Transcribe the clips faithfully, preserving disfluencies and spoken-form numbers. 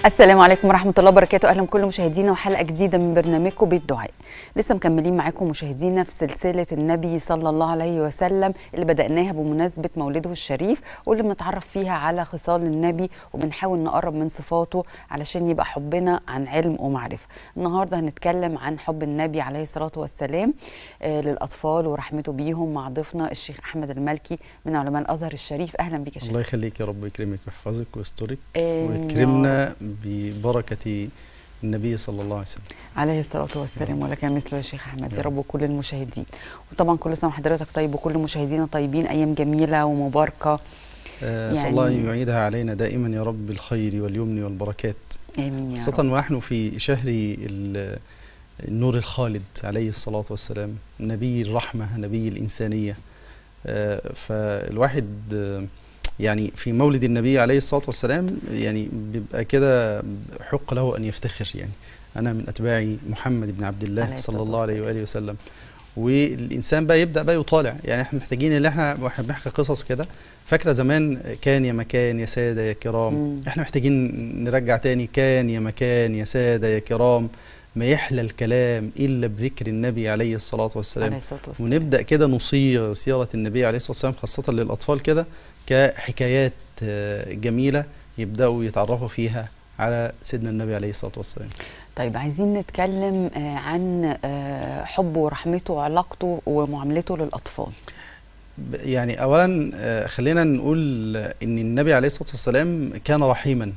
السلام عليكم ورحمة الله وبركاته. أهلا بكل مشاهدينا وحلقة جديدة من برنامجكم بيت دعاء. لسه مكملين معاكم مشاهدينا في سلسلة النبي صلى الله عليه وسلم اللي بدأناها بمناسبة مولده الشريف، واللي بنتعرف فيها على خصال النبي وبنحاول نقرب من صفاته علشان يبقى حبنا عن علم ومعرفة. النهاردة هنتكلم عن حب النبي عليه الصلاة والسلام آه للأطفال ورحمته بيهم مع ضيفنا الشيخ أحمد المالكي من علماء الأزهر الشريف. أهلا بك يا شيخ. الله يخليك يا رب، يكرمك ويحفظك ويسترك ويكرمنا ببركة النبي صلى الله عليه وسلم عليه الصلاة والسلام، ولك مثله يا شيخ أحمد يا رب وكل المشاهدين. وطبعا كل سنة وحضرتك طيب وكل مشاهدينا طيبين، أيام جميلة ومباركة. آه يعني الله يعيدها علينا دائما يا رب بالخير واليمن والبركات. آمين يا خاصة رب. ونحن في شهر النور الخالد عليه الصلاة والسلام، نبي الرحمة، نبي الإنسانية. آه فالواحد آه يعني في مولد النبي عليه الصلاة والسلام يعني بيبقى كده حق له أن يفتخر. يعني أنا من أتباع محمد بن عبد الله صلى الله عليه وآله وسلم، والإنسان بقى يبدأ بقى يطالع. يعني احنا محتاجين اللي احنا واحنا بنحكي قصص كده، فاكرة زمان كان يا مكان يا سادة يا كرام، مم. احنا محتاجين نرجع تاني كان يا مكان يا سادة يا كرام، ما يحلى الكلام إلا بذكر النبي عليه الصلاة والسلام. عليه الصلاة والسلام. ونبدأ كده نصيغ سيرة النبي عليه الصلاة والسلام خاصة للأطفال كده كحكايات جميلة يبدأوا يتعرفوا فيها على سيدنا النبي عليه الصلاة والسلام. طيب عايزين نتكلم عن حبه ورحمته وعلاقته ومعاملته للأطفال. يعني أولا خلينا نقول إن النبي عليه الصلاة والسلام كان رحيما،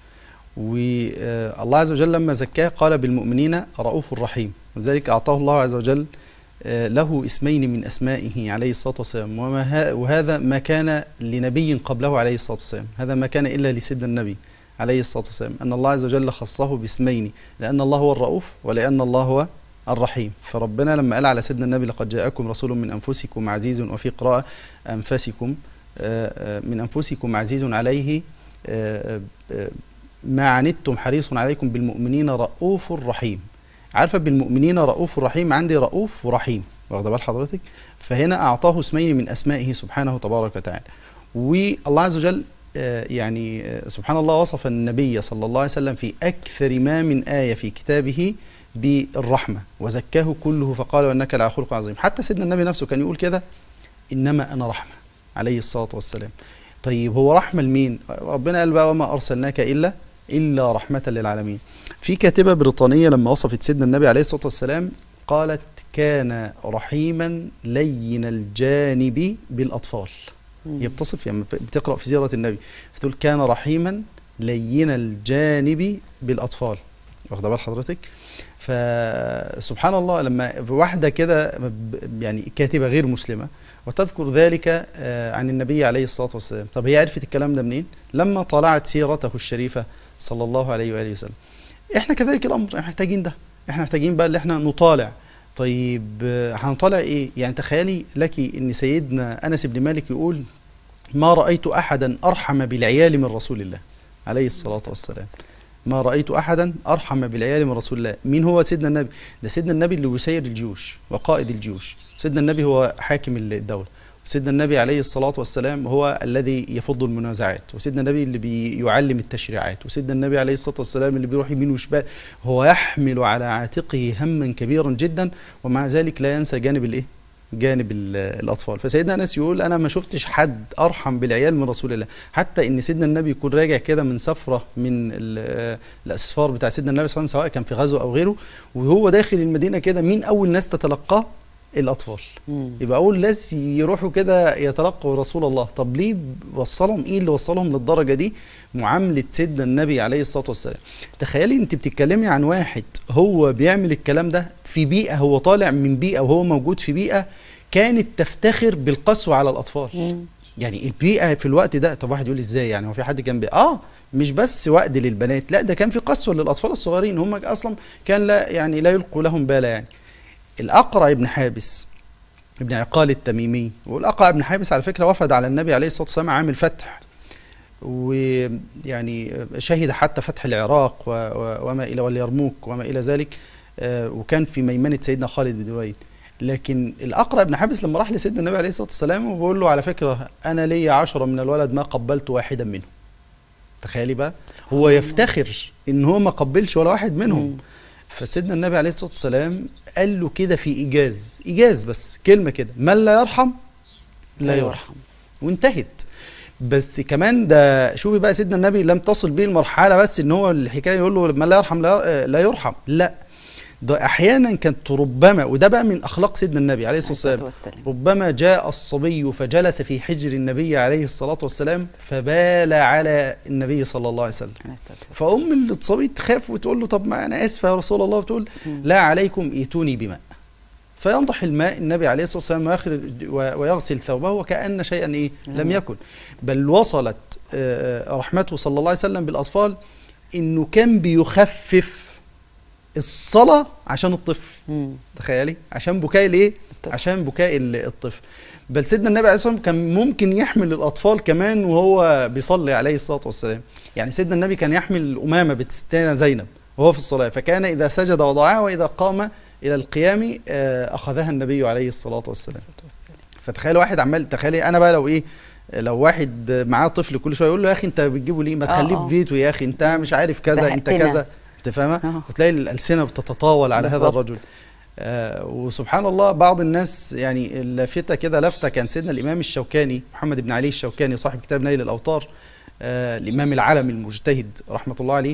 والله عز وجل لما زكاه قال بالمؤمنين رؤوف رحيم، ولذلك أعطاه الله عز وجل له اسمين من أسمائه عليه الصلاة والسلام، وهذا ما كان لنبي قبله عليه الصلاة والسلام، هذا ما كان إلا لسيدنا النبي عليه الصلاة والسلام، أن الله عز وجل خصه باسمين، لأن الله هو الرؤوف ولأن الله هو الرحيم. فربنا لما قال على سيدنا النبي لقد جاءكم رسول من أنفسكم عزيز، وفي قراءة أنفسكم من أنفسكم عزيز عليه ما عنتم حريص عليكم بالمؤمنين رؤوف رحيم. عارفة بالمؤمنين رؤوف رحيم، عندي رؤوف ورحيم، واخده بال حضرتك؟ فهنا أعطاه اسمين من أسمائه سبحانه تبارك وتعالى. والله عز وجل يعني سبحان الله وصف النبي صلى الله عليه وسلم في أكثر ما من آية في كتابه بالرحمة، وزكاه كله فقال وإنك لعلى خلق عظيم. حتى سيدنا النبي نفسه كان يقول كده إنما أنا رحمة عليه الصلاة والسلام. طيب هو رحمة لمين؟ ربنا قال بقى وما أرسلناك إلا إلا رحمة للعالمين. في كاتبة بريطانية لما وصفت سيدنا النبي عليه الصلاة والسلام قالت كان رحيما لين الجانب بالأطفال. هي بتصف يعني بتقرأ في سيرة النبي فتقول كان رحيما لين الجانب بالأطفال، واخده بال حضرتك؟ فسبحان الله لما واحدة كده يعني كاتبة غير مسلمة وتذكر ذلك عن النبي عليه الصلاة والسلام، طب هي عرفت الكلام ده منين؟ لما طالعت سيرته الشريفة صلى الله عليه وآله وسلم. احنا كذلك الأمر، احنا محتاجين ده، احنا محتاجين بقى اللي احنا نطالع. طيب هنطالع ايه؟ يعني تخيلي لك ان سيدنا أنس بن مالك يقول ما رأيت أحدا أرحم بالعيال من رسول الله عليه الصلاة والسلام. ما رأيت أحدا أرحم بالعيال من رسول الله. مين هو سيدنا النبي؟ ده سيدنا النبي اللي يسير الجيوش وقائد الجيوش، سيدنا النبي هو حاكم الدولة، وسيدنا النبي عليه الصلاة والسلام هو الذي يفض المنازعات، وسيدنا النبي اللي بيعلم التشريعات، وسيدنا النبي عليه الصلاة والسلام اللي بيروح يمين وشمال، هو يحمل على عاتقه هما كبيرا جدا، ومع ذلك لا ينسى جانب الايه؟ جانب الأطفال. فسيدنا أنس يقول أنا ما شفتش حد أرحم بالعيال من رسول الله، حتى إن سيدنا النبي يكون راجع كده من سفرة من الأسفار بتاع سيدنا النبي صلى الله عليه وسلم سواء كان في غزو أو غيره، وهو داخل المدينة كده مين أول ناس تتلقاه؟ الأطفال. مم. يبقى أول ناس يروحوا كده يتلقوا رسول الله. طب ليه وصلهم؟ إيه اللي وصلهم للدرجة دي؟ معاملة سيدنا النبي عليه الصلاة والسلام. تخيلي أنت بتتكلمي عن واحد هو بيعمل الكلام ده في بيئة، هو طالع من بيئة وهو موجود في بيئة كانت تفتخر بالقسوة على الأطفال. مم. يعني البيئة في الوقت ده، طب واحد يقول إزاي يعني هو في حد كان بيئة؟ آه مش بس وقت للبنات، لا ده كان في قسوة للأطفال الصغيرين، هم أصلا كان لا يعني لا يلقوا لهم بالا. يعني الأقرع ابن حابس ابن عقال التميمي، والأقرع ابن حابس على فكرة وفد على النبي عليه الصلاة والسلام عام الفتح، ويعني شهد حتى فتح العراق وما إلى واليرموك وما إلى ذلك، وكان في ميمنة سيدنا خالد بن الوليد. لكن الأقرع ابن حابس لما راح لسيدنا النبي عليه الصلاة والسلام وبقول له على فكرة أنا لي عشرة من الولد ما قبلت واحدا منه، تخيلي بقى، هو يفتخر ان هو ما قبلش ولا واحد منهم. مم. فسيدنا النبي عليه الصلاه والسلام قال له كده في ايجاز، ايجاز بس كلمه كده: من لا يرحم لا يرحم، وانتهت. بس كمان ده شوفي بقى سيدنا النبي لم تصل به المرحله بس ان هو الحكايه يقول له من لا يرحم لا يرحم، لا، ده احيانا كانت ربما، وده بقى من اخلاق سيدنا النبي عليه الصلاه والسلام، ربما جاء الصبي فجلس في حجر النبي عليه الصلاه والسلام فبال على النبي صلى الله عليه وسلم، فام الصبي تخاف وتقول له طب ما انا اسفه يا رسول الله، وتقول لا عليكم ايتوني بماء، فينضح الماء النبي عليه الصلاه والسلام ويغسل ثوبه وكأن شيئا ايه لم يكن. بل وصلت رحمته صلى الله عليه وسلم بالاطفال انه كان بيخفف الصلاة عشان الطفل. مم. تخيلي، عشان بكاء الايه؟ عشان بكاء الطفل. بل سيدنا النبي عليه الصلاة والسلام كان ممكن يحمل الأطفال كمان وهو بيصلي عليه الصلاة والسلام. يعني سيدنا النبي كان يحمل أمامة بنت ستنا زينب وهو في الصلاة، فكان إذا سجد وضعها وإذا قام إلى القيام أخذها النبي عليه الصلاة والسلام. فتخيل واحد عمال، تخيلي أنا بقى لو إيه، لو واحد معاه طفل كل شوية يقول له يا أخي أنت بتجيبه ليه؟ ما تخليه في بيته يا أخي، أنت مش عارف كذا، أنت كذا، انت فاهمه؟ وتلاقي الالسنه بتتطاول على بالزبط. هذا الرجل. آه وسبحان الله بعض الناس يعني اللافته كده لفته، كان سيدنا الامام الشوكاني محمد بن علي الشوكاني صاحب كتاب نيل الاوطار، آه الامام العالمي المجتهد رحمه الله عليه،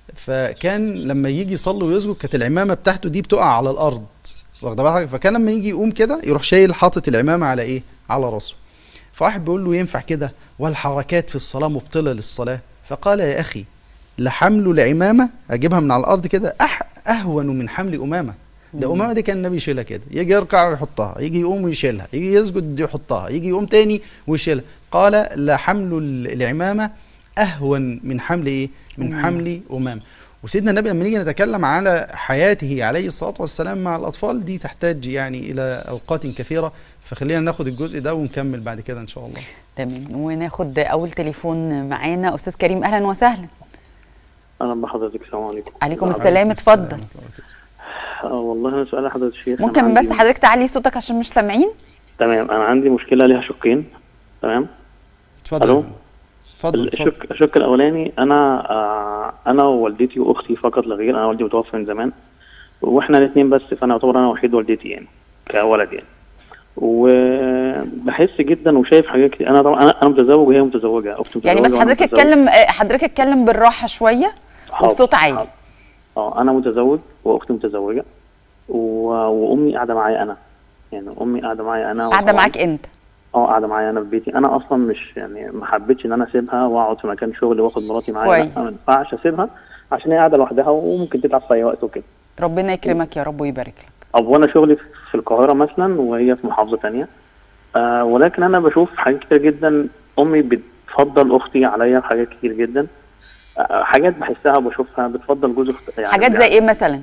فكان لما يجي يصلي ويسجد كانت العمامه بتاعته دي بتقع على الارض، واخده بالك؟ فكان لما يجي يقوم كده يروح شايل حاطط العمامه على ايه؟ على راسه. فواحد بيقول له ينفع كده؟ والحركات في الصلاه مبطله للصلاه. فقال يا اخي لحمل العمامه، اجيبها من على الارض كده أح اهون من حمل امامه. ده امامه دي كان النبي يشيلها كده، يجي يركع ويحطها، يجي يقوم ويشيلها، يجي يسجد يحطها، يجي يقوم تاني ويشيلها. قال لحمل العمامه اهون من حمل ايه؟ من حمل امامه. وسيدنا النبي لما نيجي نتكلم على حياته عليه الصلاه والسلام مع الاطفال دي تحتاج يعني الى اوقات كثيره، فخلينا ناخد الجزء ده ونكمل بعد كده ان شاء الله. تمام، وناخد اول تليفون معانا. استاذ كريم اهلا وسهلا. اهلا بحضرتك، السلام عليكم. عليكم السلام، اتفضل. اه والله انا سؤال لحضرتك الشيخ، ممكن بس حضرتك تعلي صوتك عشان مش سامعين؟ تمام، انا عندي مشكله ليها شقين. تمام، اتفضل. اتفضل. الشق الشق الاولاني، انا آه انا ووالدتي واختي فقط لا غير، انا والدي متوفى من زمان واحنا الاثنين بس، فانا اعتبر انا وحيد والدتي يعني كولد يعني. وبحس جدا وشايف حاجات كتير. انا طبعا انا متزوج وهي متزوجه، اختي متزوجه. يعني بس حضرتك اتكلم حضرتك اتكلم بالراحه شويه وبصوت عالي. اه انا متزوج واختي متزوجه و... وامي قاعده معايا انا، يعني امي قاعده معايا انا. قاعده معاك انت؟ اه قاعده معايا انا في بيتي. انا اصلا مش يعني ما حبيتش ان انا اسيبها واقعد في مكان شغلي واخد مراتي معايا، لا ما ينفعش اسيبها عشان هي قاعده لوحدها وممكن تتعب في اي وقت وكده. ربنا يكرمك يا رب ويبارك لك. طب وانا شغلي في القاهره مثلا وهي في محافظه ثانيه، آه ولكن انا بشوف حاجات كتير جدا امي بتفضل اختي عليا في حاجات كتير جدا، آه حاجات بحسها وبشوفها بتفضل جوز اختي. يعني حاجات زي يعني ايه مثلا؟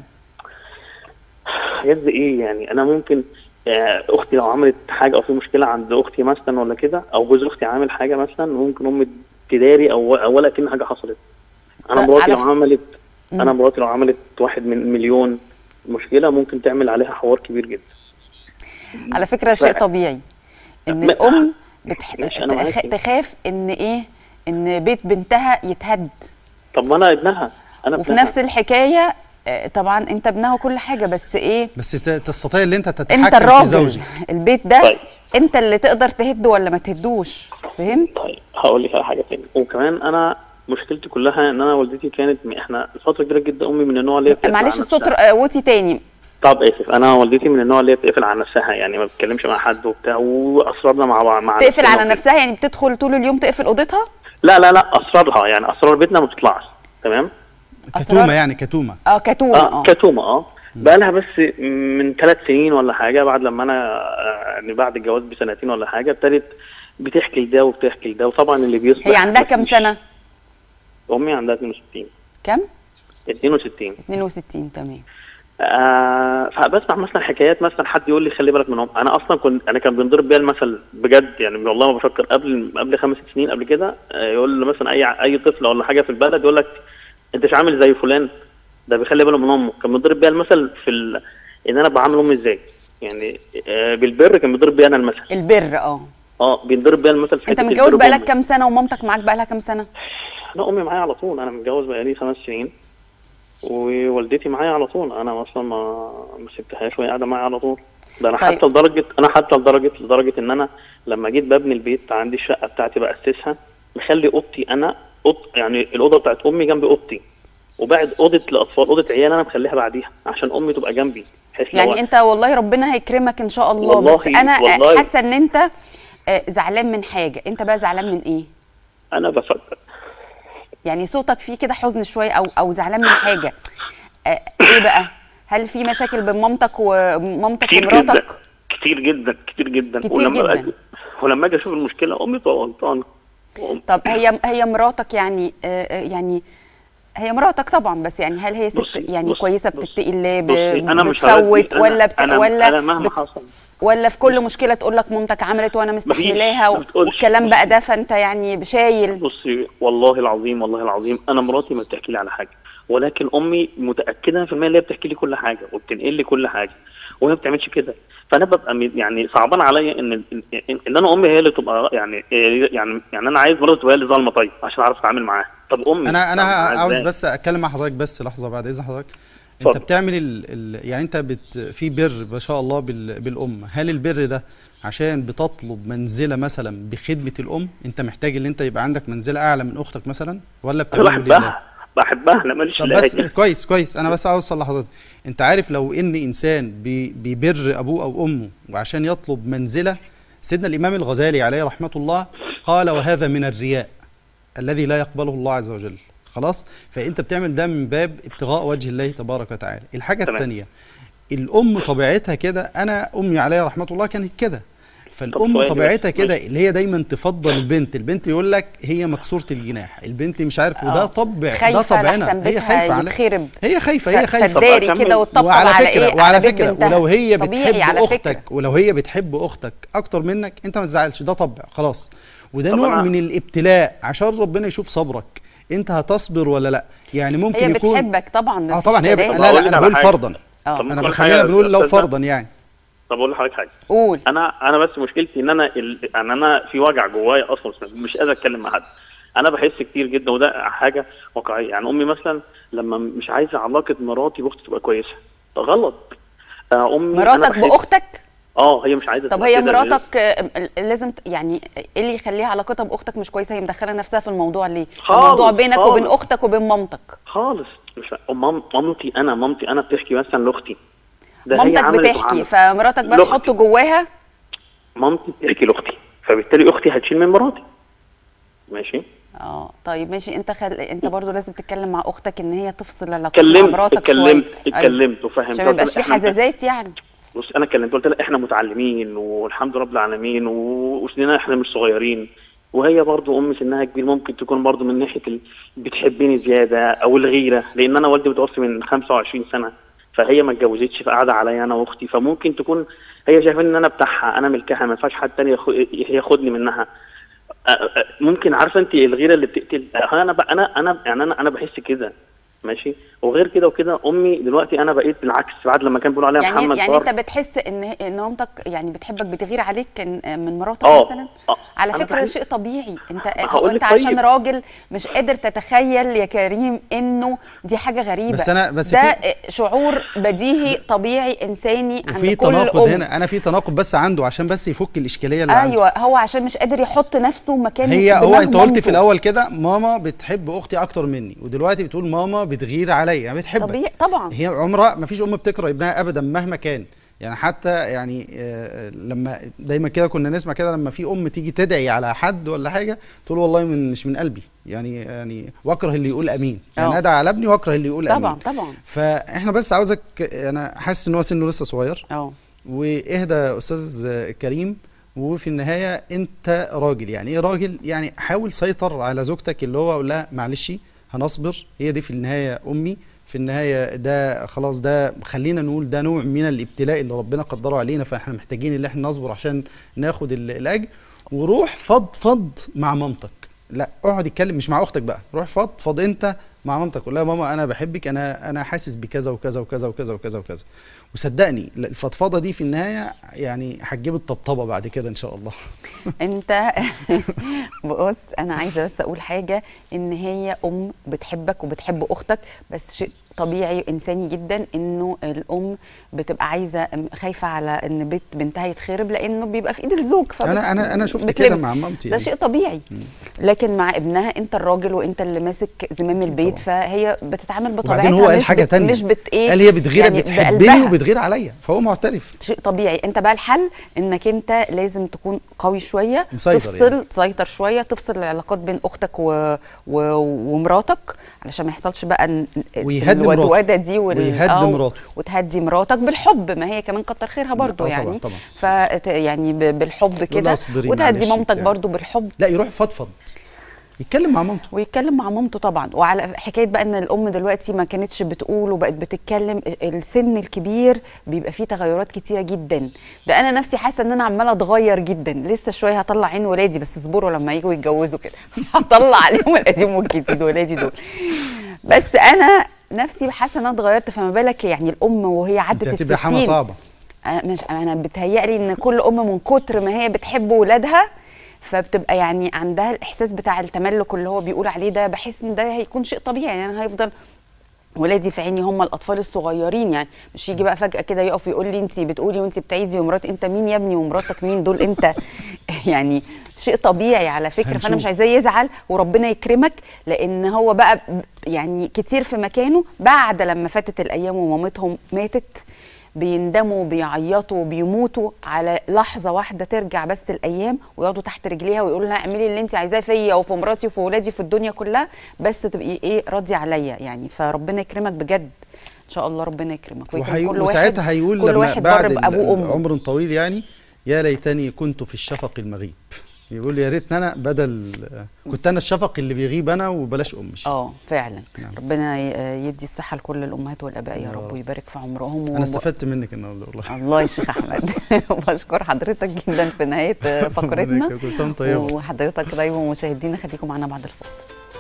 حاجات زي ايه يعني؟ انا ممكن آه اختي لو عملت حاجه او في مشكله عند اختي مثلا ولا كده، او جوز اختي عامل حاجه مثلا، ممكن امي تداري او او ولا كأن حاجه حصلت. انا مراتي لو عملت انا مراتي لو عملت واحد من مليون مشكله ممكن تعمل عليها حوار كبير جدا. على فكره شيء طبيعي ان الام بتح... تخ... تخاف ان ايه، ان بيت بنتها يتهد. طب ما انا ابنها، انا وفي ابنها. نفس الحكايه طبعا انت ابنها وكل حاجه، بس ايه، بس تستطيع ان انت تتحكم انت الراجل في زوجك. البيت ده طيب. انت اللي تقدر تهده ولا ما تهدوش، فهمت؟ طيب هقول لك على حاجه ثانيه. وكمان انا مشكلتي كلها ان انا والدتي كانت، احنا فتره كبيره جدا امي من النوع اللي هي معلش الصوت وطي تاني. طب اسف، انا والدتي من النوع اللي هي بتقفل على نفسها، يعني ما بتتكلمش مع حد وبتاع، واسرارنا مع بعض مع تقفل على نفسها يعني بتدخل طول اليوم تقفل اوضتها؟ لا لا لا، اسرارها يعني اسرار بيتنا ما بتطلعش. تمام، كتومه يعني كتومه اه كتومه اه كتومه اه بقى لها بس من ثلاث سنين ولا حاجه، بعد لما انا يعني بعد الجواز بسنتين ولا حاجه ابتدت بتحكي لده وبتحكي لده. وطبعا اللي بيصبح، هي عندها كام سنه؟ امي عندها اثنين وستين. كام؟ اثنين وستين. اثنين وستين تمام. آه فبسمع مثلا حكايات، مثلا حد يقول لي خلي بالك منهم. انا اصلا كنت انا كان بينضرب بيا المثل بجد، يعني والله ما بفكر. قبل قبل خمس سنين قبل كده يقول له مثلا اي اي طفل ولا حاجه في البلد يقول لك انت مش عامل زي فلان، ده بيخلي باله من امه. كان بينضرب بيا المثل في ال... ان انا بعامل امي ازاي، يعني آه بالبر كان بينضرب بيا انا المثل. البر اه اه بينضرب بيا المثل في انت متجوز بقالك كام سنه ومامتك معاك بقالها كام سنه؟ انا امي معايا على طول، انا متجوز بقالي خمس سنين ووالدتي معايا على طول، انا اصلا ما ما سبتهاش وهي قاعده معايا على طول. ده انا طيب. حتى لدرجه انا حتى لدرجه لدرجه ان انا لما جيت ببني البيت عندي الشقه بتاعتي باسسها، مخلي اوضتي انا أوض يعني الاوضه بتاعت امي جنب اوضتي، وبعد اوضه الاطفال اوضه عيال انا مخليها بعديها عشان امي تبقى جنبي. يعني انت والله ربنا هيكرمك ان شاء الله. والله بس انا والله حاسه ان انت زعلان من حاجه. انت بقى زعلان من ايه؟ انا بفكر يعني صوتك فيه كده حزن شويه او او زعلان من حاجه. آه ايه بقى؟ هل في مشاكل بين مامتك ومامتك كتير ومراتك؟ جدا كتير جدا كتير جدا كتير ولما جدا. ولما اجي اشوف المشكله امي تبقى غلطانه. طب هي هي مراتك يعني آه يعني هي مراتك طبعا، بس يعني هل هي ست بصي يعني بصي كويسه بصي بتتقي الله بصي انا مش بتصوت أنا ولا بت... أنا ولا أنا مهما بت... حصل ولا في كل مشكله تقول لك مامتك عملت وانا مستحملاها و... والكلام بقى ده، فانت يعني شايل؟ بصي والله العظيم والله العظيم انا مراتي ما بتحكي لي على حاجه، ولكن امي متاكده في المية ان هي بتحكي لي كل حاجه وبتنقل لي كل حاجه، وهي ما بتعملش كده. فانا ببقى يعني صعبان عليا ان ان انا امي هي اللي تبقى يعني يعني يعني انا عايز مراتي تبقى هي اللي ظالمه طيب عشان اعرف اتعامل معاها. طب امي انا انا عاوز بس اتكلم مع حضرتك بس لحظه بعد اذن حضرتك. انت فضل. بتعمل ال ال يعني انت بت في بر ما شاء الله بال بالام، هل البر ده عشان بتطلب منزله مثلا بخدمه الام؟ انت محتاج ان انت يبقى عندك منزله اعلى من اختك مثلا، ولا بتعمله لله؟ بحبها انا ماليش. طب بس كويس كويس انا بس عاوز اوصل لحضرتك، انت عارف لو ان انسان بي بيبر ابوه او امه وعشان يطلب منزله، سيدنا الامام الغزالي عليه رحمه الله قال وهذا من الرياء الذي لا يقبله الله عز وجل. خلاص؟ فانت بتعمل ده من باب ابتغاء وجه الله تبارك وتعالى. الحاجه الثانيه، الام طبيعتها كده، انا امي عليها رحمه الله كانت كده، فالام طبيعتها كده اللي هي دايما تفضل البنت، البنت يقول لك هي مكسوره الجناح، البنت مش عارف، وده طبع، ده طبعنا، هي خايفه على هي خايفه هي خايفه فداري كده وتطبطب على ايه؟ وعلى فكره ولو هي بتحب اختك ولو هي بتحب اختك اكتر منك انت ما تزعلش، ده طبع خلاص، وده نوع من الابتلاء عشان ربنا يشوف صبرك، انت هتصبر ولا لا؟ يعني ممكن هي يكون هي بتحبك طبعا. اه طبعا هي ب... لا لا انا بقول فرضا، انا خلينا بنقول لو فرضا يعني. طب اقول لحضرتك حاجه. قول. انا انا بس مشكلتي ان انا ال... ان انا في وجع جوايا اصلا مش قادر اتكلم مع حد. انا بحس كتير جدا وده حاجه واقعيه، يعني امي مثلا لما مش عايزه علاقه مراتي باختي تبقى كويسه، ده غلط. امي مراتك باختك؟ اه هي مش عايزه. طب هي مراتك لازم يعني ايه اللي يخليها علاقتها باختك مش كويسه؟ هي مدخله نفسها في الموضوع ليه؟ الموضوع بينك خالص. وبين اختك وبين مامتك خالص. مش مام مامتي انا مامتي انا بتحكي مثلا لاختي، مامتك بتحكي فمراتك بقى تحط جواها. مامتي بتحكي لاختي فبالتالي اختي هتشيل من مراتي. ماشي. اه طيب ماشي. انت خل... انت برضو لازم تتكلم مع اختك ان هي تفصل علاقتها مع مراتك. اتكلمت اتكلمت وفهمت عشان ما يبقاش في حزازات يعني. بص انا كلمت قلت لها احنا متعلمين والحمد لله رب العالمين وسننا احنا مش صغيرين، وهي برضو امي سنها كبير، ممكن تكون برضو من ناحيه ال... بتحبني زياده او الغيره، لان انا والدي متوفي من خمسة وعشرين سنه، فهي ما اتجوزتش فقاعده عليا انا واختي، فممكن تكون هي شايفه ان انا بتاعها، انا ملكها، ما ينفعش حد تاني ياخدني منها. ممكن عارفه انت الغيره اللي بتقتل. انا بقى انا انا يعني انا انا بحس كده ماشي. وغير كده وكده امي دلوقتي انا بقيت بالعكس، بعد لما كان بيقولوا عليها يعني محمد يعني صار. انت بتحس ان ان مامتك يعني بتحبك، بتغير عليك من مراتك أوه. مثلا؟ أوه. على فكره ده شيء طبيعي. انت انت طيب. عشان راجل مش قادر تتخيل يا كريم انه دي حاجه غريبه، بس أنا بس ده شعور بديهي طبيعي انساني عند وفي كل تناقض أم. هنا، انا في تناقض بس عنده عشان بس يفك الاشكاليه اللي ايوه عنده. هو عشان مش قادر يحط نفسه مكان هي هو انت قلت في الاول كده ماما بتحب اختي اكتر مني، ودلوقتي بتقول ماما بتغير عليا، يعني بتحبك طبيعي طبعا. هي عمرها ما فيش ام بتكره ابنها ابدا مهما كان، يعني حتى يعني آه لما دايما كده كنا نسمع كده لما في ام تيجي تدعي على حد ولا حاجه تقول والله من مش من قلبي، يعني يعني واكره اللي يقول امين، يعني ادعي على ابني واكره اللي يقول امين. طبعا طبعا. فاحنا بس عاوزك، انا حاسس ان هو سنه لسه صغير اه واهدى استاذ كريم، وفي النهايه انت راجل، يعني ايه راجل؟ يعني حاول سيطر على زوجتك، اللي هو قول لها معلش هنصبر، هي دي في النهايه امي، في النهايه ده خلاص، ده خلينا نقول ده نوع من الابتلاء اللي ربنا قدره علينا، فاحنا محتاجين ان احنا نصبر عشان ناخد الاجر. وروح فض فض مع مامتك، لا اقعد اتكلم مش مع اختك بقى، روح فض فض انت مع مامتك قول لها ماما انا بحبك، انا انا حاسس بكذا وكذا وكذا وكذا وكذا وكذا، وصدقني الفضفضه دي في النهايه يعني هتجيب الطبطبه بعد كده ان شاء الله. انت بص انا عايزه بس اقول حاجه، ان هي ام بتحبك وبتحب اختك، بس شيء طبيعي انساني جدا انه الام بتبقى عايزه خايفه على ان بيت بنتها يتخرب، لانه بيبقى في ايد الزوج. انا انا انا شفت كده مع مامتي ده يعني. شيء طبيعي. مم. لكن مع ابنها انت الراجل وانت اللي ماسك زمام البيت، طبعا. فهي بتتعامل بطبيعتها. وبعدين هو قال حاجه ثانيه، مش بت ايه قال هي بتغير يعني بتحبني وبتغير عليا، فهو معترف. شيء طبيعي. انت بقى الحل انك انت لازم تكون قوي شويه، مسيطر تفصل يعني. تسيطر شويه، تفصل العلاقات بين اختك و... و... ومراتك، علشان ما يحصلش بقى ويهدي الودوده دي وال... ويهدي مراته وتهدي مراتك بالحب، ما هي كمان كتر خيرها برضو يعني. طبعا ف يعني ب... بالحب كده، وتهدي مامتك برضو بالحب. لا يروح فضفض يتكلم مع مامته ويتكلم مع مامته طبعا. وعلى حكايه بقى ان الام دلوقتي ما كانتش بتقول وبقت بتتكلم، السن الكبير بيبقى فيه تغيرات كتيره جدا. ده انا نفسي حاسه ان انا عماله اتغير جدا، لسه شويه هطلع عين ولادي، بس اصبروا لما يجوا يتجوزوا كده هطلع عليهم القديم والجديد ولادي دول. بس انا نفسي حاسه ان انا اتغيرت، فما بالك يعني الام وهي عدت الستين. هتبقى حما صعبه. انا مش انا بتهيألي ان كل ام من كتر ما هي بتحب ولادها فبتبقى يعني عندها الاحساس بتاع التملك اللي هو بيقول عليه ده. بحس ان ده هيكون شيء طبيعي، يعني انا هيفضل ولادي في عيني هم الاطفال الصغيرين، يعني مش يجي بقى فجاه كده يقف يقول لي انت بتقولي وانت بتعيزي ومرات انت مين يا ابني ومراتك مين دول انت يعني شيء طبيعي على فكره. هنشوف. فانا مش عايزاه يزعل وربنا يكرمك، لان هو بقى يعني كتير في مكانه بعد لما فاتت الايام ومامتهم ماتت بيندموا بيعيطوا بيموتوا على لحظه واحده ترجع بس الايام، ويقعدوا تحت رجليها ويقولوا لها اعملي اللي انت عايزاه فيا وفي مراتي وفي ولادي في الدنيا كلها، بس تبقي ايه راضيه عليا يعني. فربنا يكرمك بجد ان شاء الله، ربنا يكرمك. وحي... وساعتها هيقول كل لما واحد بعد بأبوه عمر طويل يعني يا ليتني كنت في الشفق المغيب. يقول يا ريتني انا بدل كنت انا الشفق اللي بيغيب انا وبلاش امي. اه فعلا. نعم. ربنا يدي الصحه لكل الامهات والاباء يا رب ويبارك في عمرهم. انا استفدت منك النهارده والله. الله يا شيخ احمد. بشكر حضرتك جدا في نهايه فقرتنا، وحضرتك دايما ومشاهدينا خليكم معانا بعد الفاصل.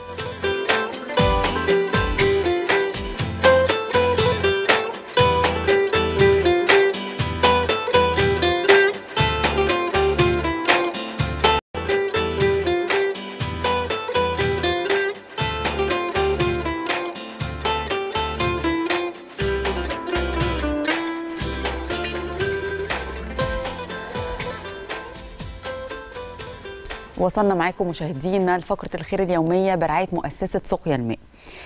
وصلنا معاكم مشاهدينا لفقرة الخير اليومية برعاية مؤسسة سقيا الماء.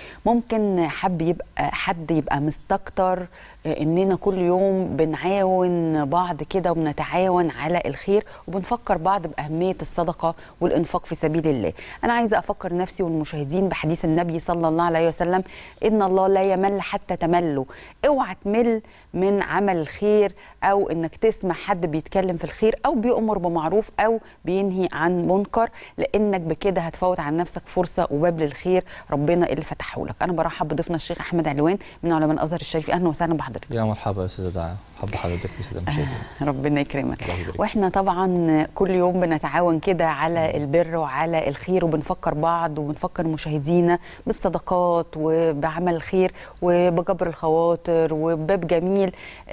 ممكن حب يبقى حد يبقى مستكتر اننا كل يوم بنعاون بعض كده وبنتعاون على الخير وبنفكر بعض باهميه الصدقه والانفاق في سبيل الله. انا عايزه افكر نفسي والمشاهدين بحديث النبي صلى الله عليه وسلم: ان الله لا يمل حتى تملوا. اوعى تمل من عمل الخير او انك تسمع حد بيتكلم في الخير او بيأمر بمعروف او بينهي عن منكر، لانك بكده هتفوت عن نفسك فرصه وباب للخير ربنا اللي فتحه لك. انا برحب بضيفنا الشيخ احمد علوان من علماء الازهر الشريف. اهلا وسهلا بحضرتك. يا مرحبا يا استاذه دعاء، مرحبا بحضرتك وسيدة المشاهدين. آه ربنا يكرمك. واحنا طبعا كل يوم بنتعاون كده على البر وعلى الخير وبنفكر بعض وبنفكر مشاهدينا بالصدقات وبعمل الخير وبجبر الخواطر وباب جميل.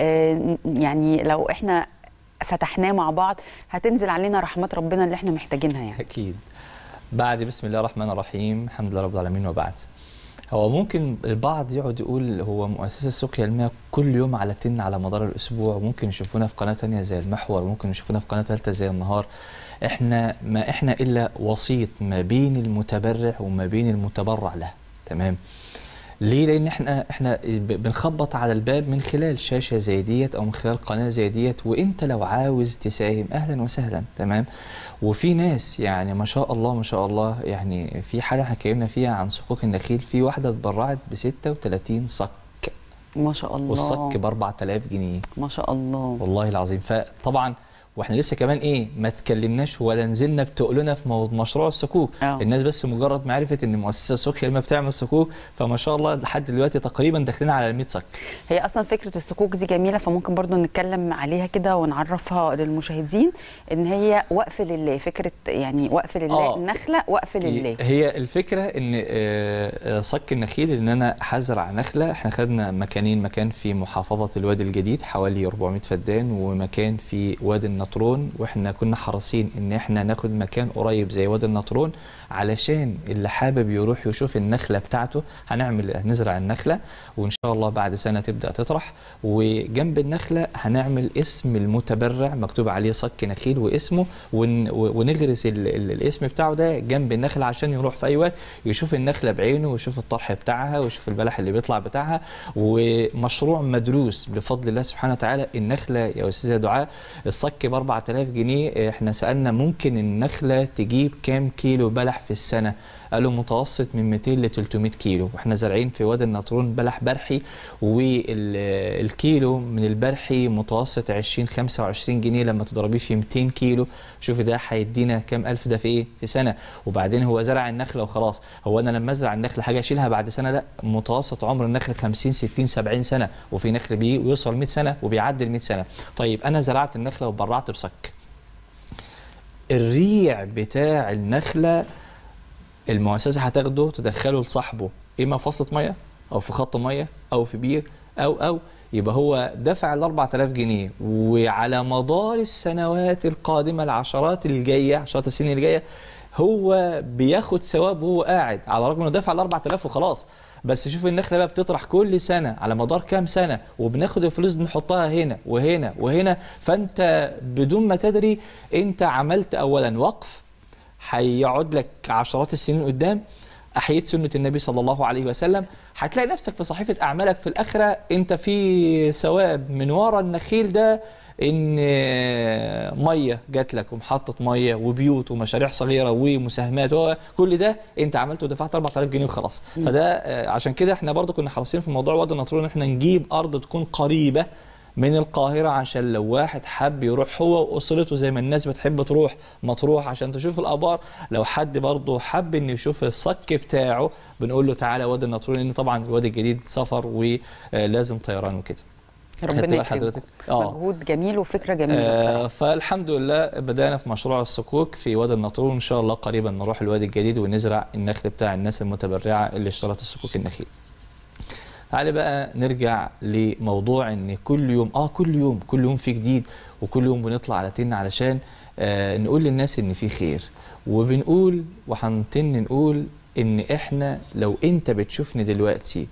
آه يعني لو احنا فتحناه مع بعض هتنزل علينا رحمات ربنا اللي احنا محتاجينها يعني. اكيد. بعد بسم الله الرحمن الرحيم، الحمد لله رب العالمين، وبعد. هو ممكن البعض يقعد يقول هو مؤسسة سقيا الماء كل يوم على تن على مدار الأسبوع، وممكن يشوفونا في قناة تانية زي المحور، وممكن يشوفونا في قناة ثالثة زي النهار. احنا ما احنا إلا وسيط ما بين المتبرع وما بين المتبرع له. تمام؟ ليه؟ لأن احنا احنا بنخبط على الباب من خلال شاشة زي ديت أو من خلال قناة زي ديت، وأنت لو عاوز تساهم أهلا وسهلا. تمام؟ وفي ناس يعني ما شاء الله ما شاء الله، يعني في حالة احنا اتكلمنا فيها عن صكوك النخيل، في واحدة اتبرعت ب ستة وثلاثين صك. ما شاء الله. والصك ب أربعة آلاف جنيه. ما شاء الله. والله العظيم. فطبعا واحنا لسه كمان ايه ما اتكلمناش ولا نزلنا بتقلنا في مشروع الصكوك. أوه. الناس بس مجرد معرفه ان مؤسسه سوق ما بتعمل صكوك، فما شاء الله لحد دلوقتي تقريبا داخلين على مية صك. هي اصلا فكره الصكوك دي جميله، فممكن برضو نتكلم عليها كده ونعرفها للمشاهدين ان هي وقف لله، فكره يعني وقف لله آه. النخله وقف لله. هي الفكره ان صك النخيل ان انا هزرع نخله. احنا خدنا مكانين، مكان في محافظه الوادي الجديد حوالي أربعمية فدان، ومكان في وادي النطرون، واحنا كنا حريصين ان احنا ناخد مكان قريب زي وادي النطرون علشان اللي حابب يروح يشوف النخله بتاعته. هنعمل نزرع النخله وان شاء الله بعد سنه تبدا تطرح، وجنب النخله هنعمل اسم المتبرع مكتوب عليه صك نخيل واسمه، ونغرس ال ال الاسم بتاعه ده جنب النخله عشان يروح في اي وقت يشوف النخله بعينه ويشوف الطرح بتاعها ويشوف البلح اللي بيطلع بتاعها. ومشروع مدروس بفضل الله سبحانه وتعالى. النخله يا استاذه دعاء الصك ب أربعة آلاف جنيه. احنا سالنا ممكن النخله تجيب كام كيلو بلح في السنه؟ قالوا متوسط من مئتين ل ثلاثمية كيلو، واحنا زارعين في وادي النطرون بلح برحي، والكيلو من البرحي متوسط عشرين خمسة وعشرين جنيه. لما تضربيه في مئتين كيلو شوفي ده هيدينا كام الف ده في ايه؟ في سنه. وبعدين هو زرع النخله وخلاص، هو انا لما ازرع النخله حاجه اشيلها بعد سنه؟ لا، متوسط عمر النخل خمسين ستين سبعين سنه، وفي نخل بيوصل مئة سنه وبيعدي ال مئة سنه. طيب انا زرعت النخله وبرعت بصك، الريع بتاع النخله المؤسسه هتاخده تدخله لصاحبه اما في وسط ميه او في خط ميه او في بير او او يبقى هو دفع ال أربعة آلاف جنيه، وعلى مدار السنوات القادمه العشرات الجايه عشرات السنين الجايه هو بياخد ثواب وهو قاعد، على الرغم انه دفع ال أربعة آلاف وخلاص. بس شوف النخله بقى بتطرح كل سنه على مدار كام سنه، وبناخد الفلوس نحطها هنا وهنا وهنا. فانت بدون ما تدري انت عملت اولا وقف هيقعد لك عشرات السنين قدام، احييت سنه النبي صلى الله عليه وسلم، هتلاقي نفسك في صحيفه اعمالك في الاخره انت في ثواب من ورا النخيل ده، ان ميه جات لك ومحطه ميه وبيوت ومشاريع صغيره ومساهمات وكل ده انت عملته ودفعت أربعة آلاف جنيه وخلاص. فده عشان كده احنا برضو كنا حريصين في موضوع وادي النطرون ان احنا نجيب ارض تكون قريبه من القاهرة، عشان لو واحد حب يروح هو وأسرته زي ما الناس بتحب تروح مطروح عشان تشوف الآبار، لو حد برضه حب إنه يشوف الصك بتاعه بنقول له تعالى وادي النطرون، لأن طبعا الوادي الجديد سفر ولازم طيران وكده. ربنا يكرمك. مجهود جميل وفكرة جميلة. آه فالحمد لله بدأنا في مشروع الصكوك في وادي النطرون، إن شاء الله قريبا نروح الوادي الجديد ونزرع النخل بتاع الناس المتبرعة اللي اشترت الصكوك النخيل. تعالى بقى نرجع لموضوع ان كل يوم اه كل يوم كل يوم في جديد، وكل يوم بنطلع على تن علشان آه نقول للناس ان في خير، وبنقول وهنتن نقول ان احنا لو انت بتشوفني دلوقتي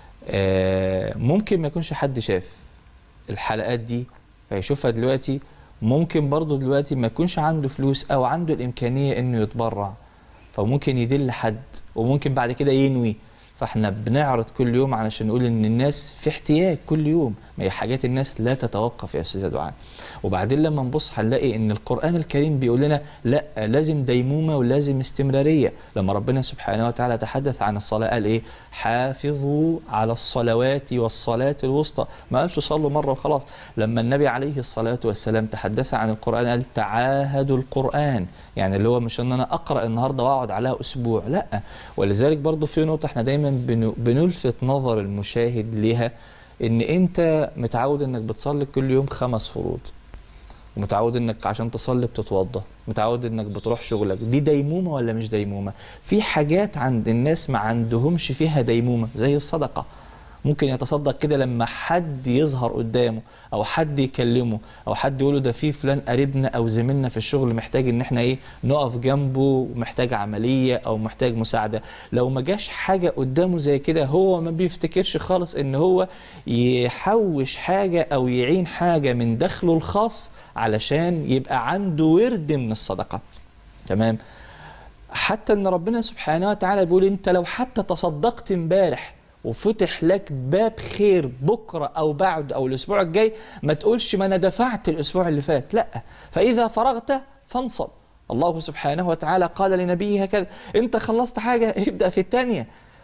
آه ممكن ما يكونش حد شاف الحلقات دي فيشوفها دلوقتي، ممكن برضه دلوقتي ما يكونش عنده فلوس او عنده الامكانيه انه يتبرع، فممكن يدل حد وممكن بعد كده ينوي. فاحنا بنعرض كل يوم علشان نقول ان الناس في احتياج كل يوم، ما هي حاجات الناس لا تتوقف يا استاذه دعاء. وبعدين لما نبص هنلاقي ان القران الكريم بيقول لنا لا، لازم ديمومه ولازم استمراريه. لما ربنا سبحانه وتعالى تحدث عن الصلاه قال ايه؟ حافظوا على الصلوات والصلاه الوسطى، ما قالش صلوا مره وخلاص. لما النبي عليه الصلاه والسلام تحدث عن القران قال تعاهدوا القران، يعني اللي هو مش ان انا اقرا النهارده واقعد عليها اسبوع، لا. ولذلك برضو في نقطه احنا دايما بنلفت نظر المشاهد ليها، ان انت متعود انك بتصلي كل يوم خمس فروض، ومتعود انك عشان تصلي بتتوضى، متعود انك بتروح شغلك، دي ديمومه ولا مش ديمومه؟ في حاجات عند الناس ما عندهمش فيها ديمومه زي الصدقه، ممكن يتصدق كده لما حد يظهر قدامه او حد يكلمه او حد يقوله ده في فلان قريبنا او زميلنا في الشغل محتاج ان احنا ايه نقف جنبه، محتاج عمليه او محتاج مساعده. لو ما جاش حاجه قدامه زي كده هو ما بيفتكرش خالص ان هو يحوش حاجه او يعين حاجه من دخله الخاص علشان يبقى عنده ورد من الصدقه. تمام؟ حتى ان ربنا سبحانه وتعالى بيقول انت لو حتى تصدقت امبارح وفتح لك باب خير بكرة أو بعد أو الأسبوع الجاي، ما تقولش ما أنا دفعت الأسبوع اللي فات، لا. فإذا فرغت فانصب. الله سبحانه وتعالى قال لنبيه هكذا، أنت خلصت حاجة ابدأ في الثانية.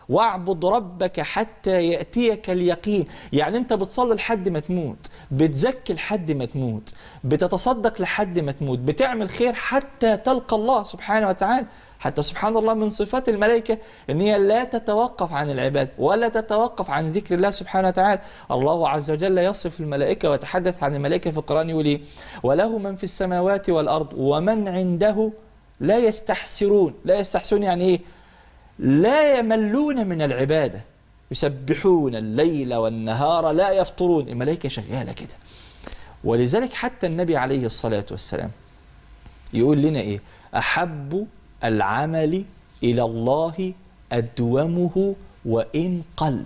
واعبد ربك حتى يأتيك اليقين. يعني انت بتصلي لحد ما تموت، بتزكي لحد ما تموت، بتتصدق لحد ما تموت، بتعمل خير حتى تلقى الله سبحانه وتعالى. حتى سبحان الله من صفات الملائكة ان هي لا تتوقف عن العبادة ولا تتوقف عن ذكر الله سبحانه وتعالى. الله عز وجل يصف الملائكة ويتحدث عن الملائكة في القرآن يقول ايه؟ وله من في السماوات والأرض ومن عنده لا يستحسرون. لا يستحسرون يعني ايه؟ لا يملون من العبادة، يسبحون الليل والنهار لا يفطرون. الملائكة شغالة كده. ولذلك حتى النبي عليه الصلاة والسلام يقول لنا ايه؟ أحب العمل إلى الله أدومه وإن قل.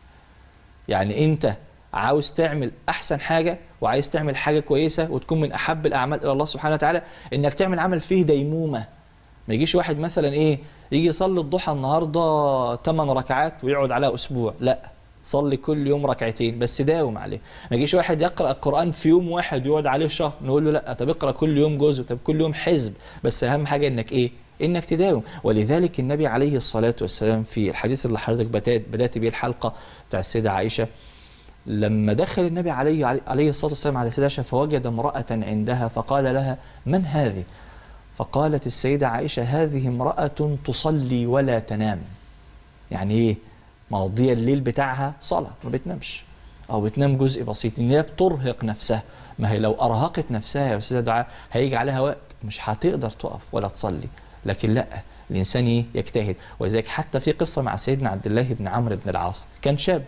يعني أنت عاوز تعمل أحسن حاجة وعايز تعمل حاجة كويسة وتكون من أحب الأعمال إلى الله سبحانه وتعالى إنك تعمل عمل فيه ديمومة. ما يجيش واحد مثلا إيه يجي يصلي الضحى النهاردة ثمان ركعات ويقعد عليها أسبوع، لا، صلي كل يوم ركعتين بس داوم عليه. ما يجيش واحد يقرأ القرآن في يوم واحد ويقعد عليه شهر نقول له لا، طب اقرأ كل يوم جزء، طب كل يوم حزب، بس أهم حاجة إنك إيه؟ إنك تداوم. ولذلك النبي عليه الصلاة والسلام في الحديث اللي حضرتك بدأت بدأت به الحلقة بتاع السيدة عائشة، لما دخل النبي عليه عليه الصلاة والسلام على السيدة عائشة فوجد امرأة عندها فقال لها من هذه؟ فقالت السيدة عائشة هذه امرأة تصلي ولا تنام. يعني إيه؟ مقضية الليل بتاعها صلاة ما بتنامش أو بتنام جزء بسيط، إن هي بترهق نفسها. ما هي لو أرهقت نفسها يا أستاذة دعاء هيجي عليها وقت مش هتقدر تقف ولا تصلي. لكن لا، الإنسان يجتهد. ولذلك حتى في قصة مع سيدنا عبد الله بن عمرو بن العاص، كان شاب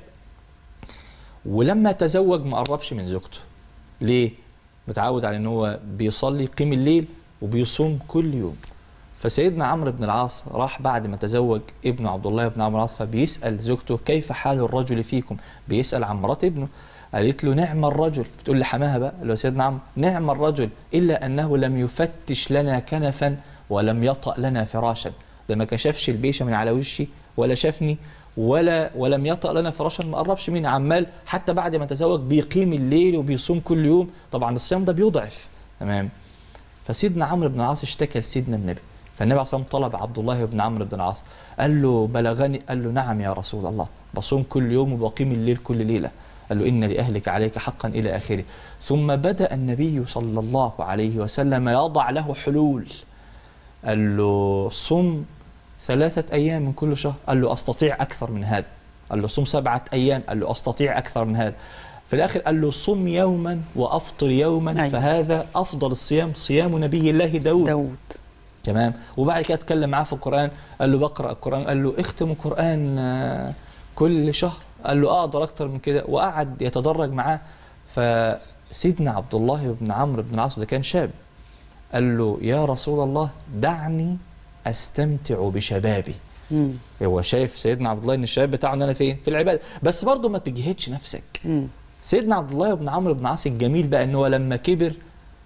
ولما تزوج ما قربش من زوجته. ليه؟ متعود على ان هو بيصلي قيام الليل وبيصوم كل يوم. فسيدنا عمرو بن العاص راح بعد ما تزوج ابنه عبد الله بن عمرو بن العاص فبيسأل زوجته كيف حال الرجل فيكم؟ بيسأل عن مرات ابنه. قالت له نعم الرجل. بتقول لحماها بقى اللي هو سيدنا عمرو نعم الرجل إلا أنه لم يفتش لنا كنفا ولم يطأ لنا فراشا. ده ما كشفش البيشة من على وشي ولا شافني ولا ولم يطأ لنا فراشا، ما قربش مني، عمال حتى بعد ما تزوج بيقيم الليل وبيصوم كل يوم. طبعا الصيام ده بيضعف. تمام. فسيدنا عمرو بن العاص اشتكى لسيدنا النبي، فالنبي عليه الصلاة والسلام طلب عبد الله بن عمرو بن العاص، قال له بلغني، قال له نعم يا رسول الله بصوم كل يوم وبقيم الليل كل ليلة. قال له إن لأهلك عليك حقا إلى آخره. ثم بدأ النبي صلى الله عليه وسلم يضع له حلول. قال له صم ثلاثة أيام من كل شهر. قال له أستطيع أكثر من هذا. قال له صم سبعة أيام. قال له أستطيع أكثر من هذا. في الآخر قال له صم يوما وأفطر يوما. أيوة. فهذا أفضل الصيام صيام نبي الله داود, داود. تمام. وبعد كده اتكلم معاه في القرآن، قال له بقرأ القرآن، قال له اختم القرآن كل شهر. قال له أقدر أكتر من كده، وقعد يتدرج معاه. فسيدنا عبد الله بن عمرو بن العاص ده كان شاب، قال له يا رسول الله دعني أستمتع بشبابي. مم. هو شايف سيدنا عبد الله ان الشباب بتاعه ان انا فين؟ في العباده، بس برضه ما تجهدش نفسك. مم. سيدنا عبد الله بن عمرو بن العاص الجميل بقى ان هو لما كبر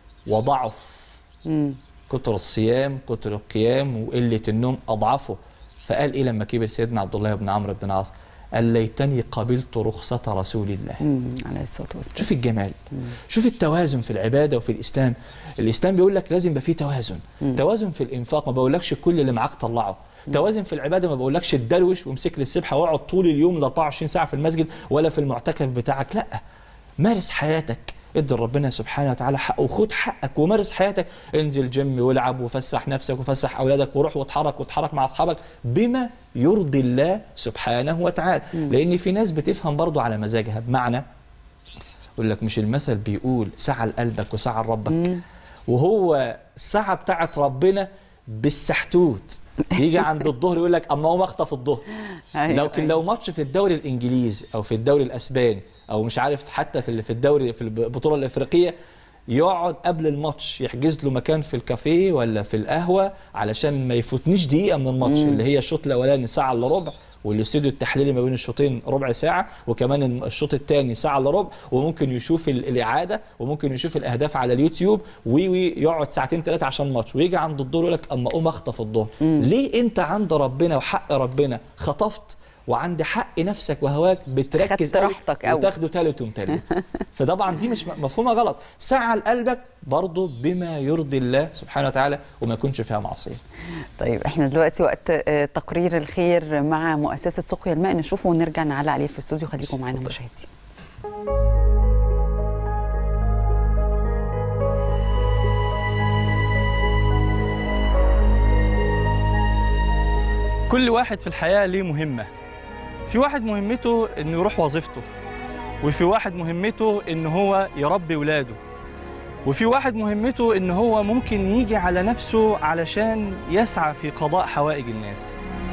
وضعف، مم. كتر الصيام كتر القيام وقله النوم اضعفه. فقال ايه لما كبر سيدنا عبد الله بن عمرو بن العاص؟ قال ليتني قبلت رخصة رسول الله عليه الصلاة والسلام. شوف الجمال. مم. شوف التوازن في العبادة وفي الإسلام. الإسلام بيقول لك لازم يبقى فيه توازن. مم. توازن في الإنفاق، ما بقولكش كل اللي معاك طلعه. مم. توازن في العبادة، ما بقولكش تدروش وامسك لي السبحة واقعد طول اليوم ال أربعة وعشرين ساعة في المسجد ولا في المعتكف بتاعك. لا، مارس حياتك، ادي ربنا سبحانه وتعالى حقه وخد حقك ومارس حياتك. انزل جيم والعب وفسح نفسك وفسح اولادك وروح واتحرك واتحرك مع اصحابك بما يرضي الله سبحانه وتعالى. مم. لان في ناس بتفهم برضو على مزاجها، بمعنى يقول لك مش المثل بيقول سعى لقلبك وسعى لربك؟ مم. وهو الساعه بتاعت ربنا بالسحتوت يجي عند الظهر يقول لك اما هو اخطف الظهر. لكن لو ماتش في الدوري الانجليزي او في الدوري الاسباني او مش عارف حتى في في الدوري في البطوله الافريقيه، يقعد قبل الماتش يحجز له مكان في الكافيه ولا في القهوه علشان ما يفوتنيش دقيقه من الماتش. مم. اللي هي الشوط الاولاني ساعه الا ربع، والاستوديو التحليلي ما بين الشوطين ربع ساعه، وكمان الشوط الثاني ساعه الا ربع، وممكن يشوف الاعاده وممكن يشوف الاهداف على اليوتيوب ويقعد ساعتين ثلاثه عشان ماتش، ويجي عند الظهر يقول لك اما اقوم اخطف الظهر. ليه انت عند ربنا وحق ربنا خطفت وعند حق نفسك وهواك بتركز خدت راحتك قوي وتاخده تالت ومتالت. فطبعا دي مش مفهومه غلط، سعى لقلبك برضه بما يرضي الله سبحانه وتعالى وما يكونش فيها معصيه. طيب احنا دلوقتي وقت تقرير الخير مع مؤسسه سقيا الماء، نشوفه ونرجع نعلق عليه في الاستوديو. خليكم معانا مشاهدين. كل واحد في الحياة ليه مهمة. في واحد مهمته إنه يروح وظيفته، وفي واحد مهمته إنه هو يربي ولاده، وفي واحد مهمته إنه هو ممكن يجي على نفسه علشان يسعى في قضاء حوائج الناس.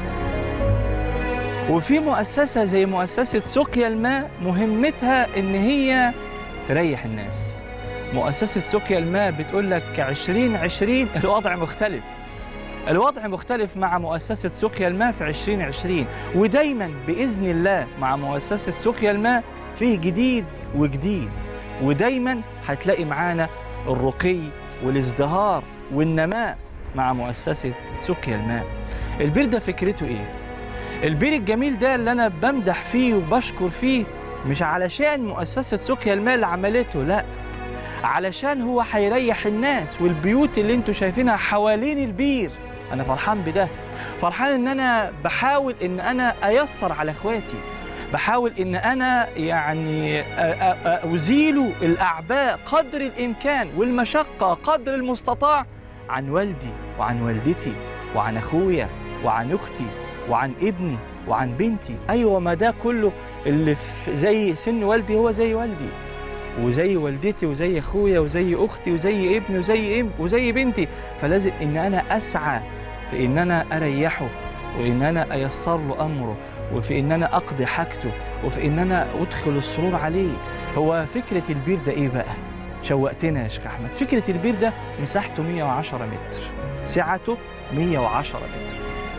وفي مؤسسة زي مؤسسة سقيا الماء مهمتها إن هي تريح الناس. مؤسسة سقيا الماء بتقول لك عشرين عشرين الوضع مختلف. الوضع مختلف مع مؤسسة سقيا الماء في عشرين عشرين، ودايما بإذن الله مع مؤسسة سقيا الماء فيه جديد وجديد، ودايما هتلاقي معانا الرقي والازدهار والنماء مع مؤسسة سقيا الماء. البير ده فكرته ايه؟ البير الجميل ده اللي انا بمدح فيه وبشكر فيه مش علشان مؤسسة سقيا الماء اللي عملته، لا، علشان هو هيريح الناس. والبيوت اللي انتوا شايفينها حوالين البير انا فرحان بده، فرحان ان انا بحاول ان انا ايسر على اخواتي، بحاول ان انا يعني ازيل الاعباء قدر الامكان والمشقه قدر المستطاع عن والدي وعن والدتي وعن اخويا وعن اختي وعن ابني وعن بنتي. ايوه، ما ده كله اللي في زي سن والدي هو زي والدي وزي والدتي وزي اخويا وزي اختي وزي ابني وزي اب وزي بنتي. فلازم ان انا اسعى في ان انا اريحه وان انا ايسر له امره وفي ان انا اقضي حاجته وفي ان انا ادخل السرور عليه. هو فكره البير ده ايه بقى؟ شوقتنا يا شيخ احمد. فكره البير ده مساحته مية وعشرة متر، سعته مية وعشرة متر.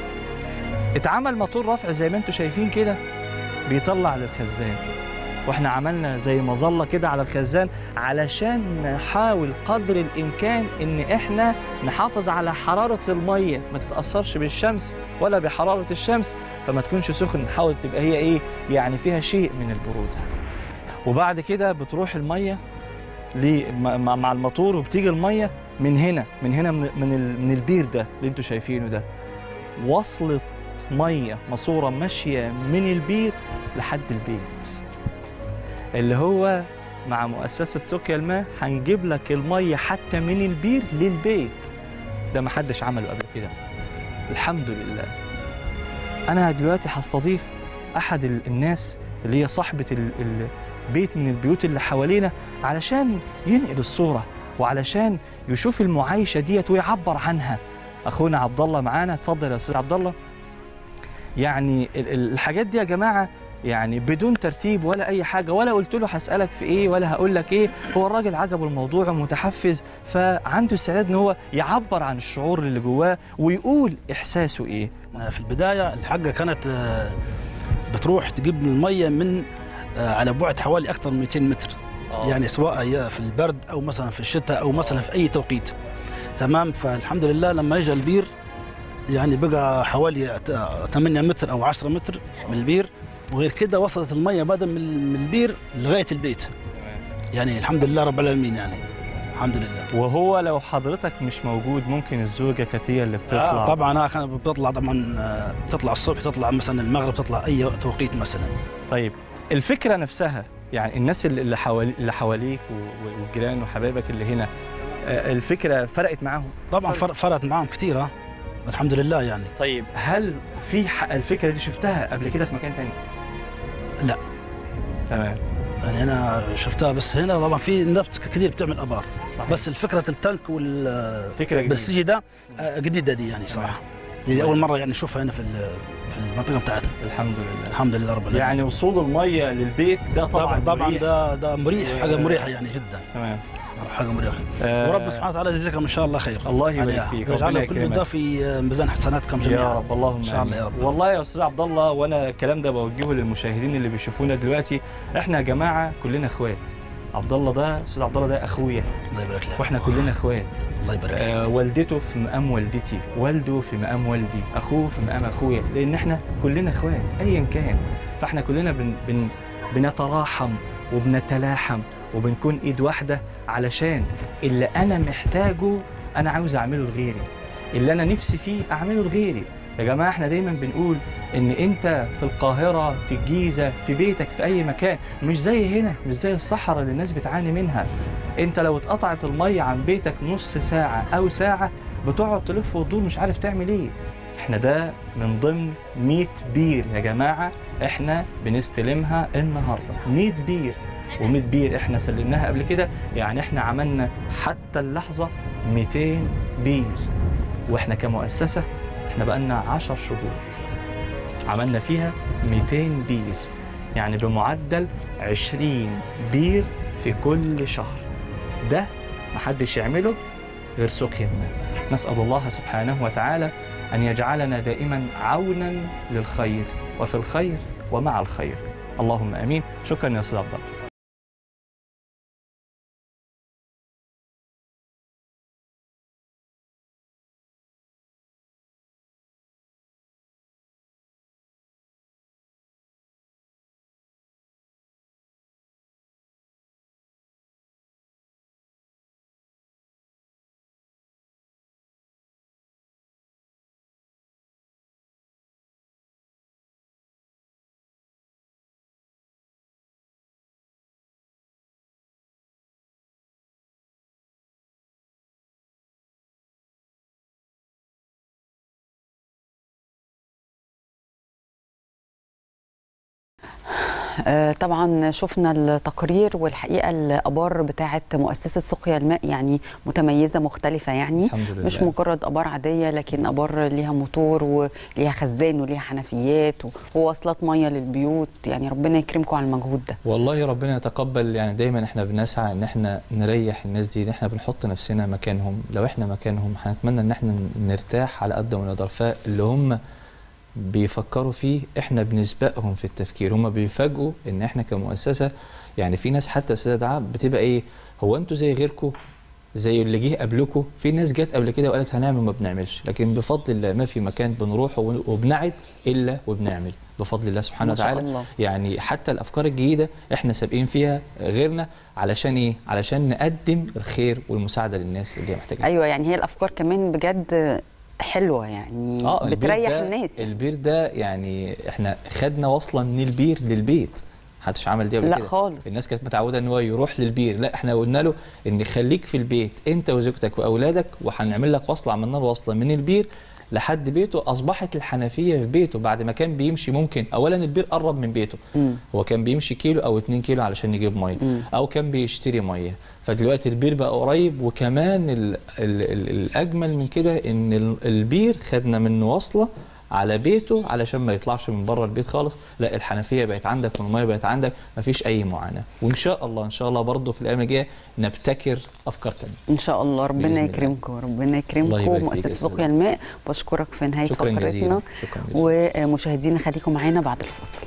اتعمل موتور رفع زي ما انتم شايفين كده بيطلع للخزان، واحنا عملنا زي مظله كده على الخزان علشان نحاول قدر الامكان ان احنا نحافظ على حراره الميه ما تتاثرش بالشمس ولا بحراره الشمس، فما تكونش سخن، نحاول تبقى هي ايه يعني فيها شيء من البروده. وبعد كده بتروح الميه مع الموتور وبتيجي الميه من هنا من هنا من من البير ده اللي انتوا شايفينه ده، وصلت ميه ماسوره ماشيه من البير لحد البيت، اللي هو مع مؤسسة سقيا الماء هنجيب لك المية حتى من البير للبيت. ده ما حدش عمله قبل كده، الحمد لله. أنا دلوقتي هستضيف أحد الناس اللي هي صاحبة البيت من البيوت اللي حوالينا علشان ينقل الصورة وعلشان يشوف المعايشة ديت ويعبر عنها. أخونا عبد الله معانا، اتفضل يا أستاذ عبد الله. يعني الحاجات دي يا جماعة يعني بدون ترتيب ولا اي حاجه، ولا قلت له هسالك في ايه ولا هقول لك ايه، هو الراجل عجبه الموضوع ومتحفز، فعنده استعداد ان هو يعبر عن الشعور اللي جواه ويقول احساسه ايه. في البدايه الحاجه كانت بتروح تجيب الميه من على بعد حوالي اكثر من مئتين متر، أوه. يعني سواء في البرد او مثلا في الشتاء او مثلا في اي توقيت، تمام. فالحمد لله لما اجى البير يعني بقى حوالي ثمانية متر او عشرة متر من البير، وغير كده وصلت الميه بدل من البير لغايه البيت. يعني الحمد لله رب العالمين، يعني الحمد لله. وهو لو حضرتك مش موجود ممكن الزوجه كانت هي اللي بتطلع؟ آه طبعا انا كانت بتطلع، طبعا بتطلع الصبح، تطلع مثلا المغرب، تطلع اي توقيت مثلا. طيب الفكره نفسها، يعني الناس اللي حوالي اللي حواليك والجيران وحبايبك اللي هنا، الفكره فرقت معاهم؟ طبعا فرقت معاهم كثير، اه الحمد لله يعني. طيب هل في الفكره دي شفتها قبل كده في مكان ثاني؟ لا. تمام. يعني انا شفتها بس هنا، طبعا في ناس كثير بتعمل ابار، صحيح. بس الفكره التانك والبسيجي ده جديده دي يعني صراحه، دي اول مره يعني نشوفها هنا في في المنطقه بتاعتنا. الحمد لله الحمد لله رب العالمين. يعني وصول الميه للبيت ده طبعا طبعا مريح. ده ده مريح، حاجه مريحه يعني جدا. تمام، حاجه مريحه. آه وربنا سبحانه وتعالى يجزاكم ان شاء الله خير. الله يبارك فيك، ويجعل كل ده في ميزان حسناتكم جميعا يا رب. اللهم ان شاء الله يا رب. والله يا استاذ عبد الله، وانا الكلام ده بوجهه للمشاهدين اللي بيشوفونا دلوقتي، احنا يا جماعه كلنا اخوات عبد الله ده استاذ عبد الله ده اخويا، الله يبارك لك. واحنا كلنا اخوات. الله يبارك لك. آه والدته في مقام والدتي، والده في مقام والدي، اخوه في مقام اخويا، لان احنا كلنا اخوات ايا كان. فاحنا كلنا بن بن بنتراحم وبنتلاحم وبنكون ايد واحده، علشان اللي انا محتاجه انا عاوز اعمله لغيري، اللي انا نفسي فيه اعمله لغيري. يا جماعه احنا دايما بنقول ان انت في القاهره، في الجيزه، في بيتك، في اي مكان، مش زي هنا، مش زي الصحراء اللي الناس بتعاني منها. انت لو اتقطعت الميه عن بيتك نص ساعه او ساعه بتقعد تلف وتدور مش عارف تعمل ايه. احنا ده من ضمن مية بير يا جماعه احنا بنستلمها النهارده، مية بير. ومية بير احنا سلمناها قبل كده، يعني احنا عملنا حتى اللحظه مئتين بير. واحنا كمؤسسه احنا بقالنا عشر شهور عملنا فيها مئتين بير، يعني بمعدل عشرين بير في كل شهر. ده محدش يعمله غير سقيا الماء. نسأل الله سبحانه وتعالى أن يجعلنا دائما عونا للخير وفي الخير ومع الخير. اللهم آمين. شكرا يا أستاذ عبد الله. آه طبعا شفنا التقرير، والحقيقه الابار بتاعه مؤسسه سقيا الماء يعني متميزه مختلفه، يعني الحمد لله. مش مجرد ابار عاديه، لكن ابار ليها موتور وليها خزان وليها حنفيات وواصلات ميه للبيوت. يعني ربنا يكرمكم على المجهود ده. والله ربنا يتقبل. يعني دايما احنا بنسعى ان احنا نريح الناس دي، ان احنا بنحط نفسنا مكانهم. لو احنا مكانهم هنتمنى ان احنا نرتاح على قد ما نقدر. فاللي هم بيفكروا فيه احنا بنسبقهم في التفكير. هم بيفاجئوا ان احنا كمؤسسه، يعني في ناس حتى استاذ دعاء بتبقى ايه، هو انتوا زي غيركم، زي اللي جه قبلكم. في ناس جت قبل كده وقالت هنعمل وما بنعملش، لكن بفضل الله ما في مكان بنروح وبنعد الا وبنعمل بفضل الله سبحانه وتعالى. الله. يعني حتى الافكار الجديده احنا سابقين فيها غيرنا. علشان ايه؟ علشان نقدم الخير والمساعده للناس اللي هي محتاجه. ايوه، يعني هي الافكار كمان بجد حلوه، يعني آه بتريح الناس. يعني. البير ده يعني احنا خدنا وصله من البير للبيت. محدش عمل دي قبل كده. لا خالص. الناس كانت متعوده ان هو يروح للبير، لا احنا قلنا له ان خليك في البيت انت وزوجتك واولادك، وهنعمل لك وصله. عملنا له وصله من البير لحد بيته. اصبحت الحنفيه في بيته بعد ما كان بيمشي، ممكن اولا البير قرب من بيته. م. هو كان بيمشي كيلو او اتنين كيلو علشان يجيب ميه، م. او كان بيشتري ميه. فدلوقتي البير بقى قريب. وكمان ال ال ال الاجمل من كده ان البير خدنا منه وصله على بيته علشان ما يطلعش من بره البيت خالص. لا الحنفيه بقت عندك والميه بقت عندك، ما فيش اي معاناه. وان شاء الله ان شاء الله برضه في الايام الجايه نبتكر افكار ثانيه ان شاء الله. ربنا يكرمكم، ربنا يكرمكم. مؤسسه سقيا الماء بشكرك في نهايه فقرتنا. ومشاهدينا خليكم معانا بعد الفاصل.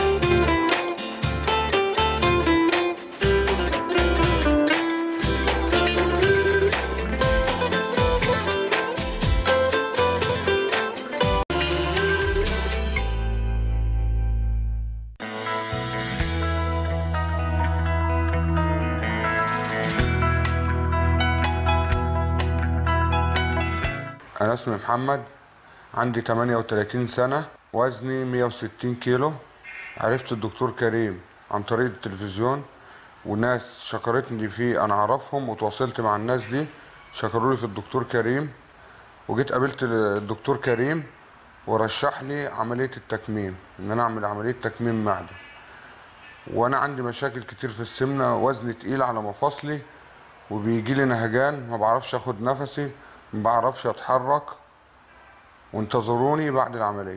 أنا اسمي محمد، عندي ثمانية وثلاثين سنة، وزني مئة وستين كيلو. عرفت الدكتور كريم عن طريق التلفزيون، وناس شكرتني فيه أنا أعرفهم، وتواصلت مع الناس دي شكروا لي في الدكتور كريم. وجيت قابلت الدكتور كريم ورشح لي عملية التكميم، إن أنا أعمل عملية تكميم معدة. وأنا عندي مشاكل كتير في السمنة، وزني تقيل على مفاصلي، وبيجي لي نهجان، ما بعرفش أخد نفسي، ما بعرفش اتحرك. وانتظروني بعد العمليه.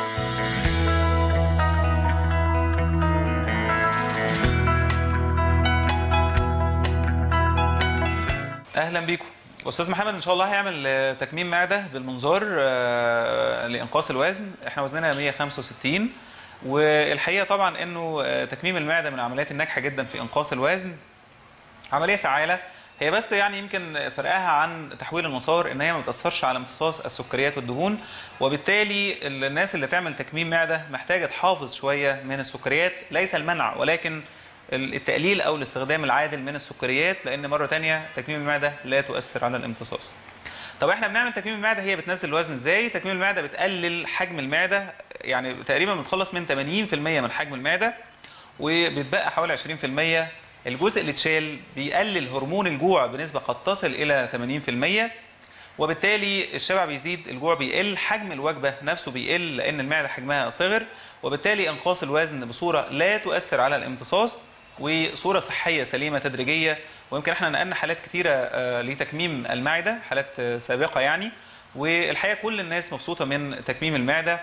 اهلا بيكم. استاذ محمد ان شاء الله هيعمل تكميم معده بالمنظار لانقاص الوزن. احنا وزننا مئة وخمسة وستين، والحقيقه طبعا انه تكميم المعده من العمليات الناجحه جدا في انقاص الوزن. عمليه فعاله، هي بس يعني يمكن فرقها عن تحويل المسار ان هي ما بتاثرش على امتصاص السكريات والدهون، وبالتالي الناس اللي تعمل تكميم معده محتاجه تحافظ شويه من السكريات، ليس المنع ولكن التقليل او الاستخدام العادل من السكريات، لان مره ثانيه تكميم المعده لا تؤثر على الامتصاص. طب احنا بنعمل تكميم المعده، هي بتنزل الوزن ازاي؟ تكميم المعده بتقلل حجم المعده، يعني تقريبا بتخلص من ثمانين في المية من حجم المعده وبتبقى حوالي عشرين في المية. الجزء اللي اتشال بيقلل هرمون الجوع بنسبه قد تصل الى ثمانين في المية، وبالتالي الشبع بيزيد، الجوع بيقل، حجم الوجبه نفسه بيقل لان المعده حجمها صغر، وبالتالي انقاص الوزن بصوره لا تؤثر على الامتصاص وصوره صحيه سليمه تدريجيه. ويمكن احنا نقلنا حالات كثيره لتكميم المعده، حالات سابقه يعني، والحقيقه كل الناس مبسوطه من تكميم المعده.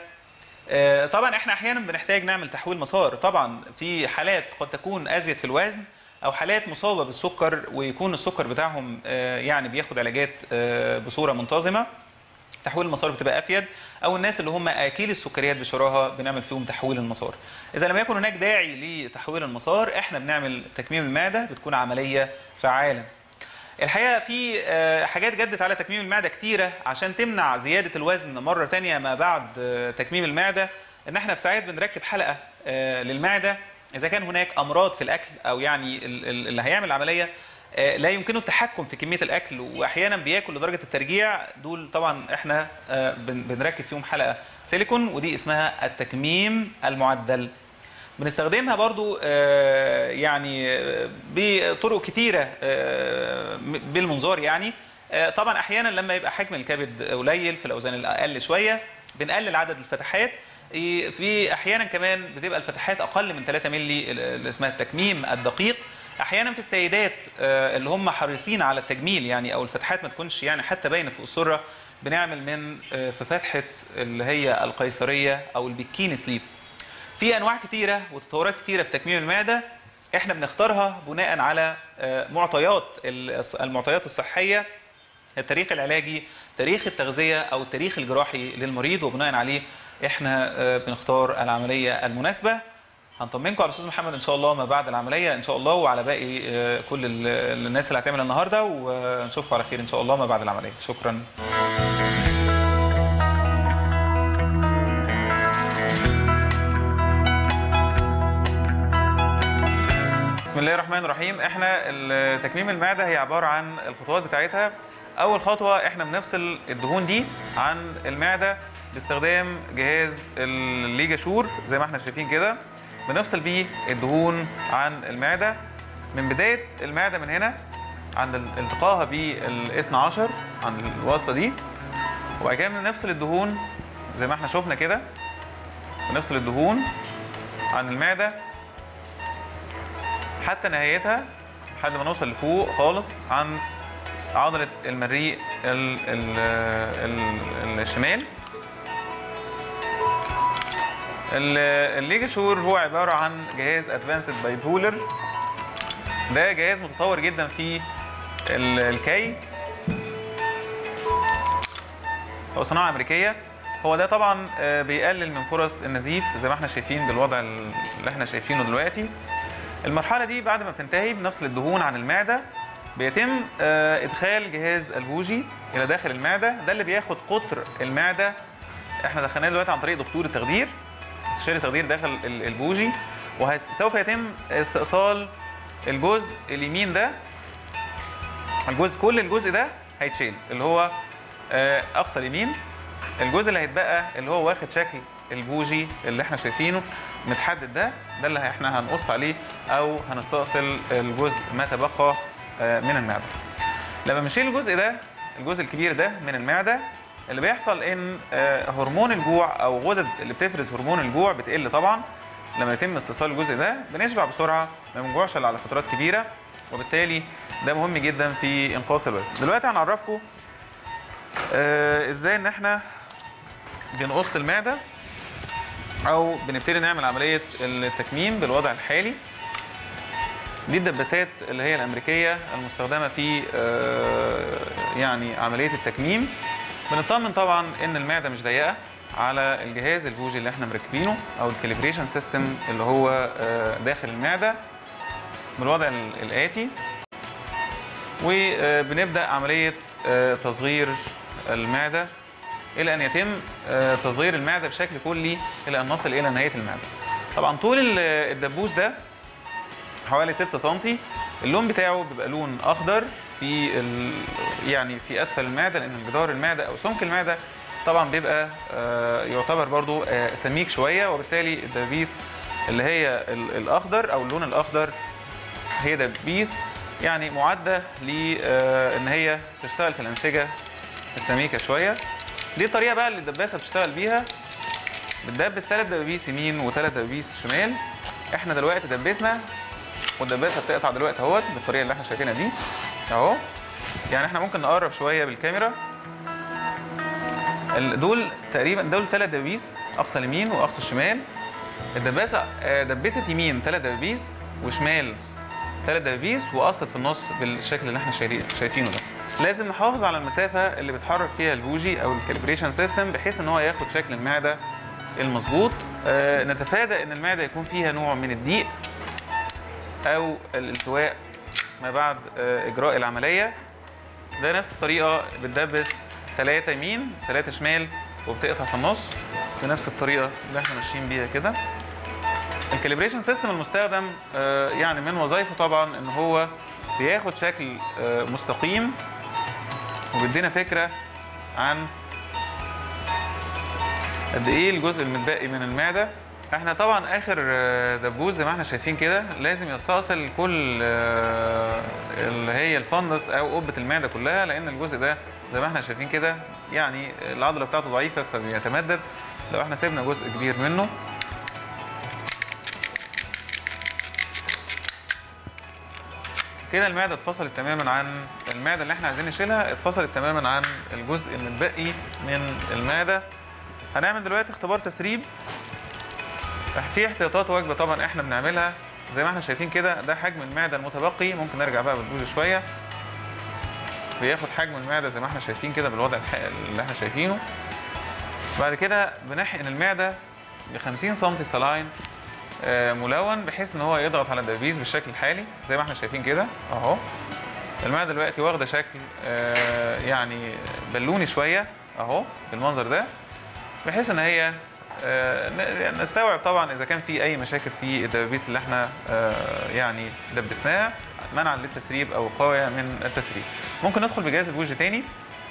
طبعا احنا احيانا بنحتاج نعمل تحويل مسار، طبعا في حالات قد تكون ازيد في الوزن او حالات مصابه بالسكر ويكون السكر بتاعهم يعني بياخد علاجات بصوره منتظمه، تحويل المسار بتبقى افيد، او الناس اللي هم اكيلي السكريات بشراهه بنعمل فيهم تحويل المسار. اذا لم يكن هناك داعي لتحويل المسار احنا بنعمل تكميم المعده، بتكون عمليه فعاله. الحقيقه في حاجات جدت على تكميم المعده كتيره عشان تمنع زياده الوزن مره ثانيه ما بعد تكميم المعده، ان احنا في ساعات بنركب حلقه للمعده اذا كان هناك امراض في الاكل او يعني اللي هيعمل العمليه لا يمكنه التحكم في كميه الاكل واحيانا بياكل لدرجه الترجيع، دول طبعا احنا بنركب فيهم حلقه سيليكون ودي اسمها التكميم المعدل. بنستخدمها برضو يعني بطرق كتيره بالمنظار يعني. طبعا احيانا لما يبقى حجم الكبد قليل في الاوزان الاقل شويه بنقلل عدد الفتحات، في احيانا كمان بتبقى الفتحات اقل من ثلاثة مللي اللي اسمها التكميم الدقيق. احيانا في السيدات اللي هم حريصين على التجميل يعني او الفتحات ما تكونش يعني حتى باينه فوق السره، بنعمل من في فتحه اللي هي القيصريه او البكيني سليب. في انواع كتيره وتطورات كتيره في تكميم المعده، احنا بنختارها بناء على معطيات المعطيات الصحيه، التاريخ العلاجي، تاريخ التغذيه او التاريخ الجراحي للمريض، وبناء عليه احنا بنختار العمليه المناسبه. هنطمنكم على الاستاذ محمد ان شاء الله ما بعد العمليه ان شاء الله، وعلى باقي كل الناس اللي هتعمل النهارده، ونشوفكم على خير ان شاء الله ما بعد العمليه. شكرا. بسم الله الرحمن الرحيم. احنا تكميم المعده هي عباره عن الخطوات بتاعتها. اول خطوه احنا بنفصل الدهون دي عن المعده باستخدام جهاز الليجاشور زي ما احنا شايفين كده، بنفصل بيه الدهون عن المعده من بدايه المعده من هنا عند التقاها بالاثنى عشر عند الوصله دي، وبعد كده بنفصل الدهون زي ما احنا شفنا كده، بنفصل الدهون عن المعده حتى نهايتها لحد ما نوصل لفوق خالص عند عضله المريء ال ال ال الشمال. الليجاشور هو عباره عن جهاز ادفانسد بايبولر، ده جهاز متطور جدا في الكي، هو صناعه امريكيه. هو ده طبعا بيقلل من فرص النزيف زي ما احنا شايفين بالوضع اللي احنا شايفينه دلوقتي. المرحله دي بعد ما بتنتهي بنفصل الدهون عن المعده، بيتم ادخال جهاز البوجي الى داخل المعده، ده اللي بياخد قطر المعده. احنا دخلناه دلوقتي عن طريق دكتور التخدير، استشاري التخدير داخل البوجي، وسوف يتم استئصال الجزء اليمين ده، الجزء كل الجزء ده هيتشيل اللي هو اقصى اليمين. الجزء اللي هيتبقى اللي هو واخد شكل البوجي اللي احنا شايفينه متحدد، ده ده اللي احنا هنقص عليه او هنستأصل الجزء ما تبقى من المعده. لما بنشيل الجزء ده، الجزء الكبير ده من المعده، اللي بيحصل ان هرمون الجوع او غدد اللي بتفرز هرمون الجوع بتقل طبعا. لما يتم استئصال الجزء ده بنشبع بسرعه، ما بنجوعش الا على فترات كبيره، وبالتالي ده مهم جدا في انقاص الوزن. دلوقتي هنعرفكم آه ازاي ان احنا بنقص المعده او بنبتدي نعمل عمليه التكميم بالوضع الحالي. دي الدباسات اللي هي الامريكيه المستخدمه في آه يعني عمليه التكميم. بنطمن طبعا ان المعده مش ضيقه على الجهاز البوجي اللي احنا مركبينه او الكاليبريشن سيستم اللي هو آه داخل المعده بالوضع الاتي. وبنبدا عمليه تصغير المعده الى ان يتم تصغير المعده بشكل كلي الى ان نصل الى نهايه المعده. طبعا طول الدبوس ده حوالي ستة سنتي. اللون بتاعه بيبقى لون اخضر في ال... يعني في اسفل المعده، لان جدار المعده او سمك المعده طبعا بيبقى يعتبر برضو سميك شويه، وبالتالي الدبابيس اللي هي الاخضر او اللون الاخضر هي دبابيس يعني معده لان هي تشتغل في الانسجه السميكه شويه. دي الطريقه بقى اللي الدباسه بتشتغل بيها، بتدبس ثلاث دبابيس يمين وثلاث دبابيس شمال. احنا دلوقتي دبسنا والدباسه بتقطع دلوقتي اهوت بالطريقه اللي احنا شايفينها دي اهو. يعني احنا ممكن نقرب شويه بالكاميرا. دول تقريبا دول ثلاث دبابيس، اقصى اليمين واقصى الشمال. الدباسه دبست يمين ثلاث دبابيس وشمال ثلاث دبابيس وقصت في النص بالشكل اللي احنا شايفينه ده. لازم نحافظ على المسافه اللي بيتحرك فيها البوجي او الكاليبريشن سيستم بحيث ان هو ياخد شكل المعده المظبوط. آه نتفادى ان المعده يكون فيها نوع من الضيق او الالتواء ما بعد آه اجراء العمليه. ده نفس الطريقه بتدبس ثلاثه يمين ثلاثه شمال وبتقطع في النص بنفس الطريقه اللي احنا ماشيين بيها كده. الكاليبريشن سيستم المستخدم آه يعني من وظائفه طبعا ان هو بياخد شكل آه مستقيم وبيدينا فكره عن قد ايه الجزء المتبقي من المعده. احنا طبعا اخر دبوس زي ما احنا شايفين كده لازم يستأصل كل اللي هي الفندس او قبه المعده كلها، لان الجزء ده زي ما احنا شايفين كده يعني العضله بتاعته ضعيفه فبيتمدد لو احنا سيبنا جزء كبير منه. كده المعده اتفصلت تماما عن المعده اللي احنا عايزين نشيلها، اتفصلت تماما عن الجزء المتبقي من المعده. هنعمل دلوقتي اختبار تسريب. في احتياطات واجبه طبعا احنا بنعملها زي ما احنا شايفين كده. ده حجم المعده المتبقي. ممكن نرجع بقى بالبوز شويه. بياخد حجم المعده زي ما احنا شايفين كده بالوضع اللي احنا شايفينه. بعد كده بنحقن المعده ب خمسين سم سلاين ملون بحيث ان هو يضغط على الدبابيس بالشكل الحالي زي ما احنا شايفين كده اهو. المعده دلوقتي واخده شكل يعني بلوني شويه اهو بالمنظر ده، بحيث ان هي نستوعب طبعا اذا كان في اي مشاكل في الدبابيس اللي احنا يعني دبسناها منعا للتسريب او وقايه من التسريب. ممكن ندخل بجهاز البوجي تاني.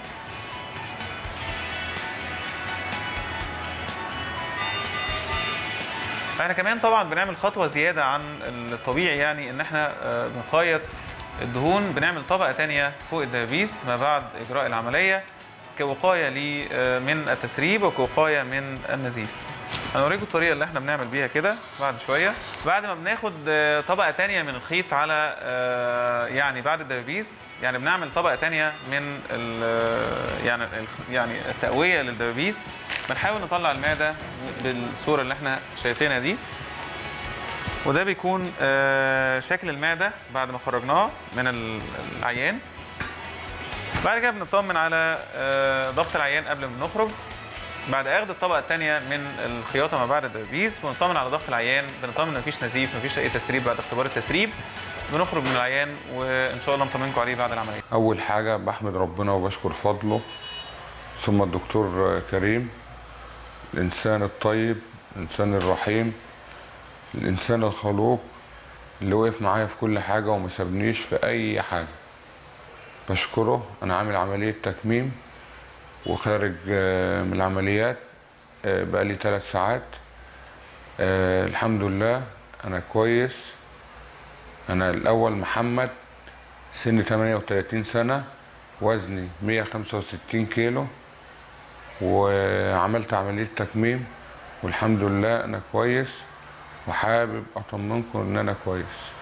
احنا كمان طبعا بنعمل خطوه زياده عن الطبيعي، يعني ان احنا بنخيط الدهون، بنعمل طبقه ثانيه فوق الدبابيس ما بعد اجراء العمليه كوقايه من التسريب وكوقايه من النزيف. هنوريكم الطريقه اللي احنا بنعمل بيها كده بعد شويه. بعد ما بناخد طبقه ثانيه من الخيط على يعني بعد الدبابيس، يعني بنعمل طبقه ثانيه من يعني يعني التقويه للدبابيس. بنحاول نطلع المعده بالصوره اللي احنا شايفينها دي، وده بيكون شكل المعده بعد ما خرجناها من العيان. بعد كده بنطمن على ضغط العيان قبل ما نخرج. بعد اخذ الطبقه الثانيه من الخياطه ما بعد الدبابيس بنطمن على ضغط العيان، بنطمن مفيش نزيف مفيش اي تسريب. بعد اختبار التسريب بنخرج من العيان وان شاء الله نطمنكم عليه بعد العمليه. اول حاجه بحمد ربنا وبشكر فضله، ثم الدكتور كريم الانسان الطيب الانسان الرحيم الانسان الخلوق اللي وقف معايا في كل حاجه وما سابنيش في اي حاجه. بشكره. انا عامل عمليه تكميم وخارج من العمليات بقالي ثلاث ساعات. الحمد لله انا كويس. انا الاول محمد، سني ثمانية وثلاثين سنه، وزني مية وخمسة وستين كيلو، وعملت عمليه تكميم والحمد لله انا كويس، وحابب اطمنكم ان انا كويس.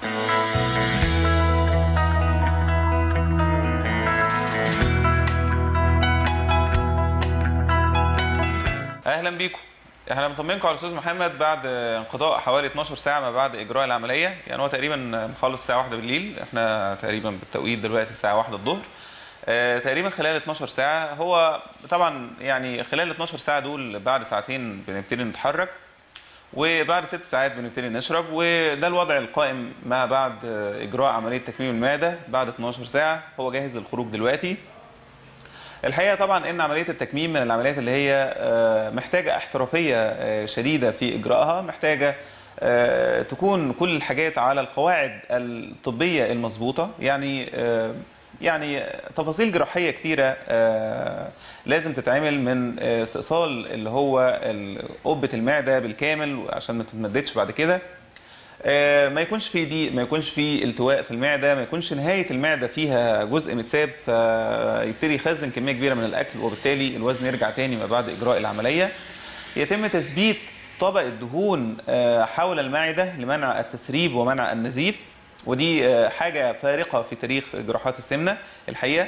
اهلا بيكم. احنا بنطمنكم على الاستاذ محمد بعد انقضاء حوالي اتناشر ساعه ما بعد اجراء العمليه. يعني هو تقريبا مخلص الساعه واحدة بالليل، احنا تقريبا بالتوقيت دلوقتي الساعه واحدة الظهر. اه تقريبا خلال اتناشر ساعه. هو طبعا يعني خلال اتناشر ساعه دول بعد ساعتين بنبتدي نتحرك، وبعد ست ساعات بنبتدي نشرب، وده الوضع القائم ما بعد اجراء عمليه تكميم المعده بعد اتناشر ساعه. هو جاهز للخروج دلوقتي. الحقيقه طبعا ان عمليه التكميم من العمليات اللي هي محتاجه احترافيه شديده في اجراءها، محتاجه تكون كل الحاجات على القواعد الطبيه المظبوطه، يعني يعني تفاصيل جراحيه كتيره لازم تتعمل، من استئصال اللي هو قبه المعده بالكامل عشان ما تتمددش بعد كده، ما يكونش في ضيق، ما يكونش في التواء في المعده، ما يكونش نهايه المعده فيها جزء متساب فيبتدي يخزن كميه كبيره من الاكل وبالتالي الوزن يرجع تاني ما بعد اجراء العمليه. يتم تثبيت طبقه دهون حول المعده لمنع التسريب ومنع النزيف، ودي حاجه فارقه في تاريخ جراحات السمنه الحقيقه.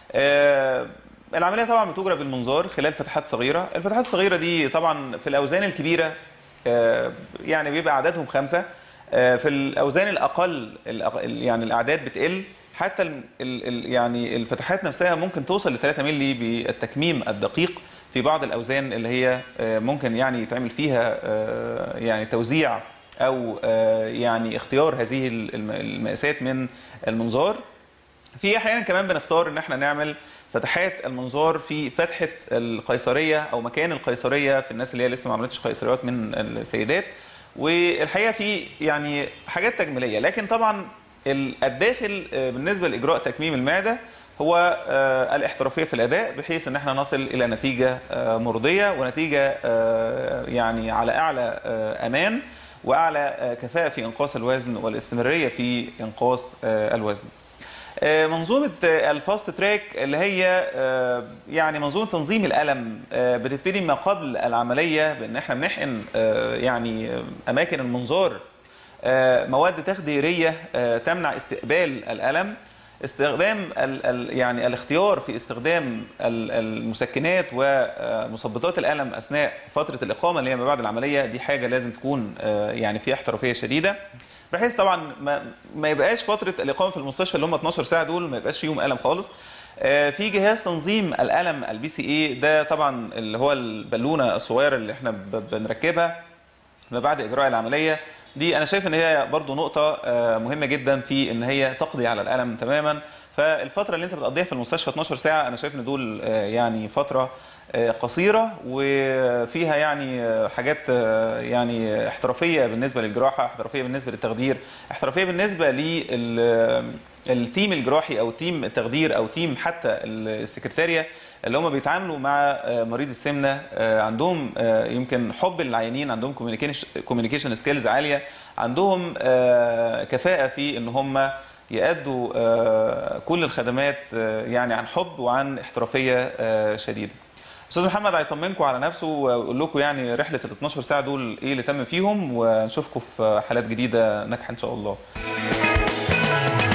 العمليه طبعا بتجرى بالمنظار خلال فتحات صغيره. الفتحات الصغيره دي طبعا في الاوزان الكبيره يعني بيبقى عددهم خمسه، في الاوزان الاقل يعني الاعداد بتقل، حتى ال ال يعني الفتحات نفسها ممكن توصل ل ثلاثة مللي بالتكميم الدقيق في بعض الاوزان اللي هي ممكن يعني يتعمل فيها يعني توزيع او يعني اختيار هذه المقاسات من المنظار. في احيانا كمان بنختار ان احنا نعمل فتحات المنظار في فتحه القيصريه او مكان القيصريه في الناس اللي هي لسه ما عملتش قيصريات من السيدات، والحقيقه في يعني حاجات تجميليه. لكن طبعا الداخل بالنسبه لاجراء تكميم المعده هو الاحترافيه في الاداء، بحيث ان احنا نصل الى نتيجه مرضيه ونتيجه يعني على اعلى امان واعلى كفاءه في انقاص الوزن والاستمراريه في انقاص الوزن. منظومه الفاست تراك اللي هي يعني منظومه تنظيم الالم بتبتدي ما قبل العمليه بان احنا بنحقن يعني اماكن المنظار مواد تخديريه تمنع استقبال الالم، استخدام ال ال يعني الاختيار في استخدام المسكنات ومثبطات الالم اثناء فتره الاقامه اللي هي ما بعد العمليه، دي حاجه لازم تكون يعني فيها احترافيه شديده، بحيث طبعا ما, ما يبقاش فتره الاقامه في المستشفى اللي هم اتناشر ساعه دول ما يبقاش فيهم الم خالص. في جهاز تنظيم الالم البي سي اي، ده طبعا اللي هو البالونه الصغيره اللي احنا بنركبها ما بعد اجراء العمليه، دي انا شايف ان هي برضو نقطه مهمه جدا في ان هي تقضي على الالم تماما. فالفتره اللي انت بتقضيها في المستشفى اتناشر ساعه انا شايف ان دول يعني فتره قصيره وفيها يعني حاجات يعني احترافيه بالنسبه للجراحه، احترافيه بالنسبه للتخدير، احترافيه بالنسبه للتيم الجراحي او تيم التخدير او تيم حتى السكرتاريه اللي هم بيتعاملوا مع مريض السمنه، عندهم يمكن حب العيانين، عندهم كوميونيكيشن سكيلز عاليه، عندهم كفاءه في ان هم يأدوا كل الخدمات يعني عن حب وعن احترافيه شديده. استاذ محمد هيطمنكم على نفسه ويقول لكم يعني رحله ال اتناشر ساعه دول ايه اللي تم فيهم، ونشوفكم في حالات جديده ناجحه ان شاء الله.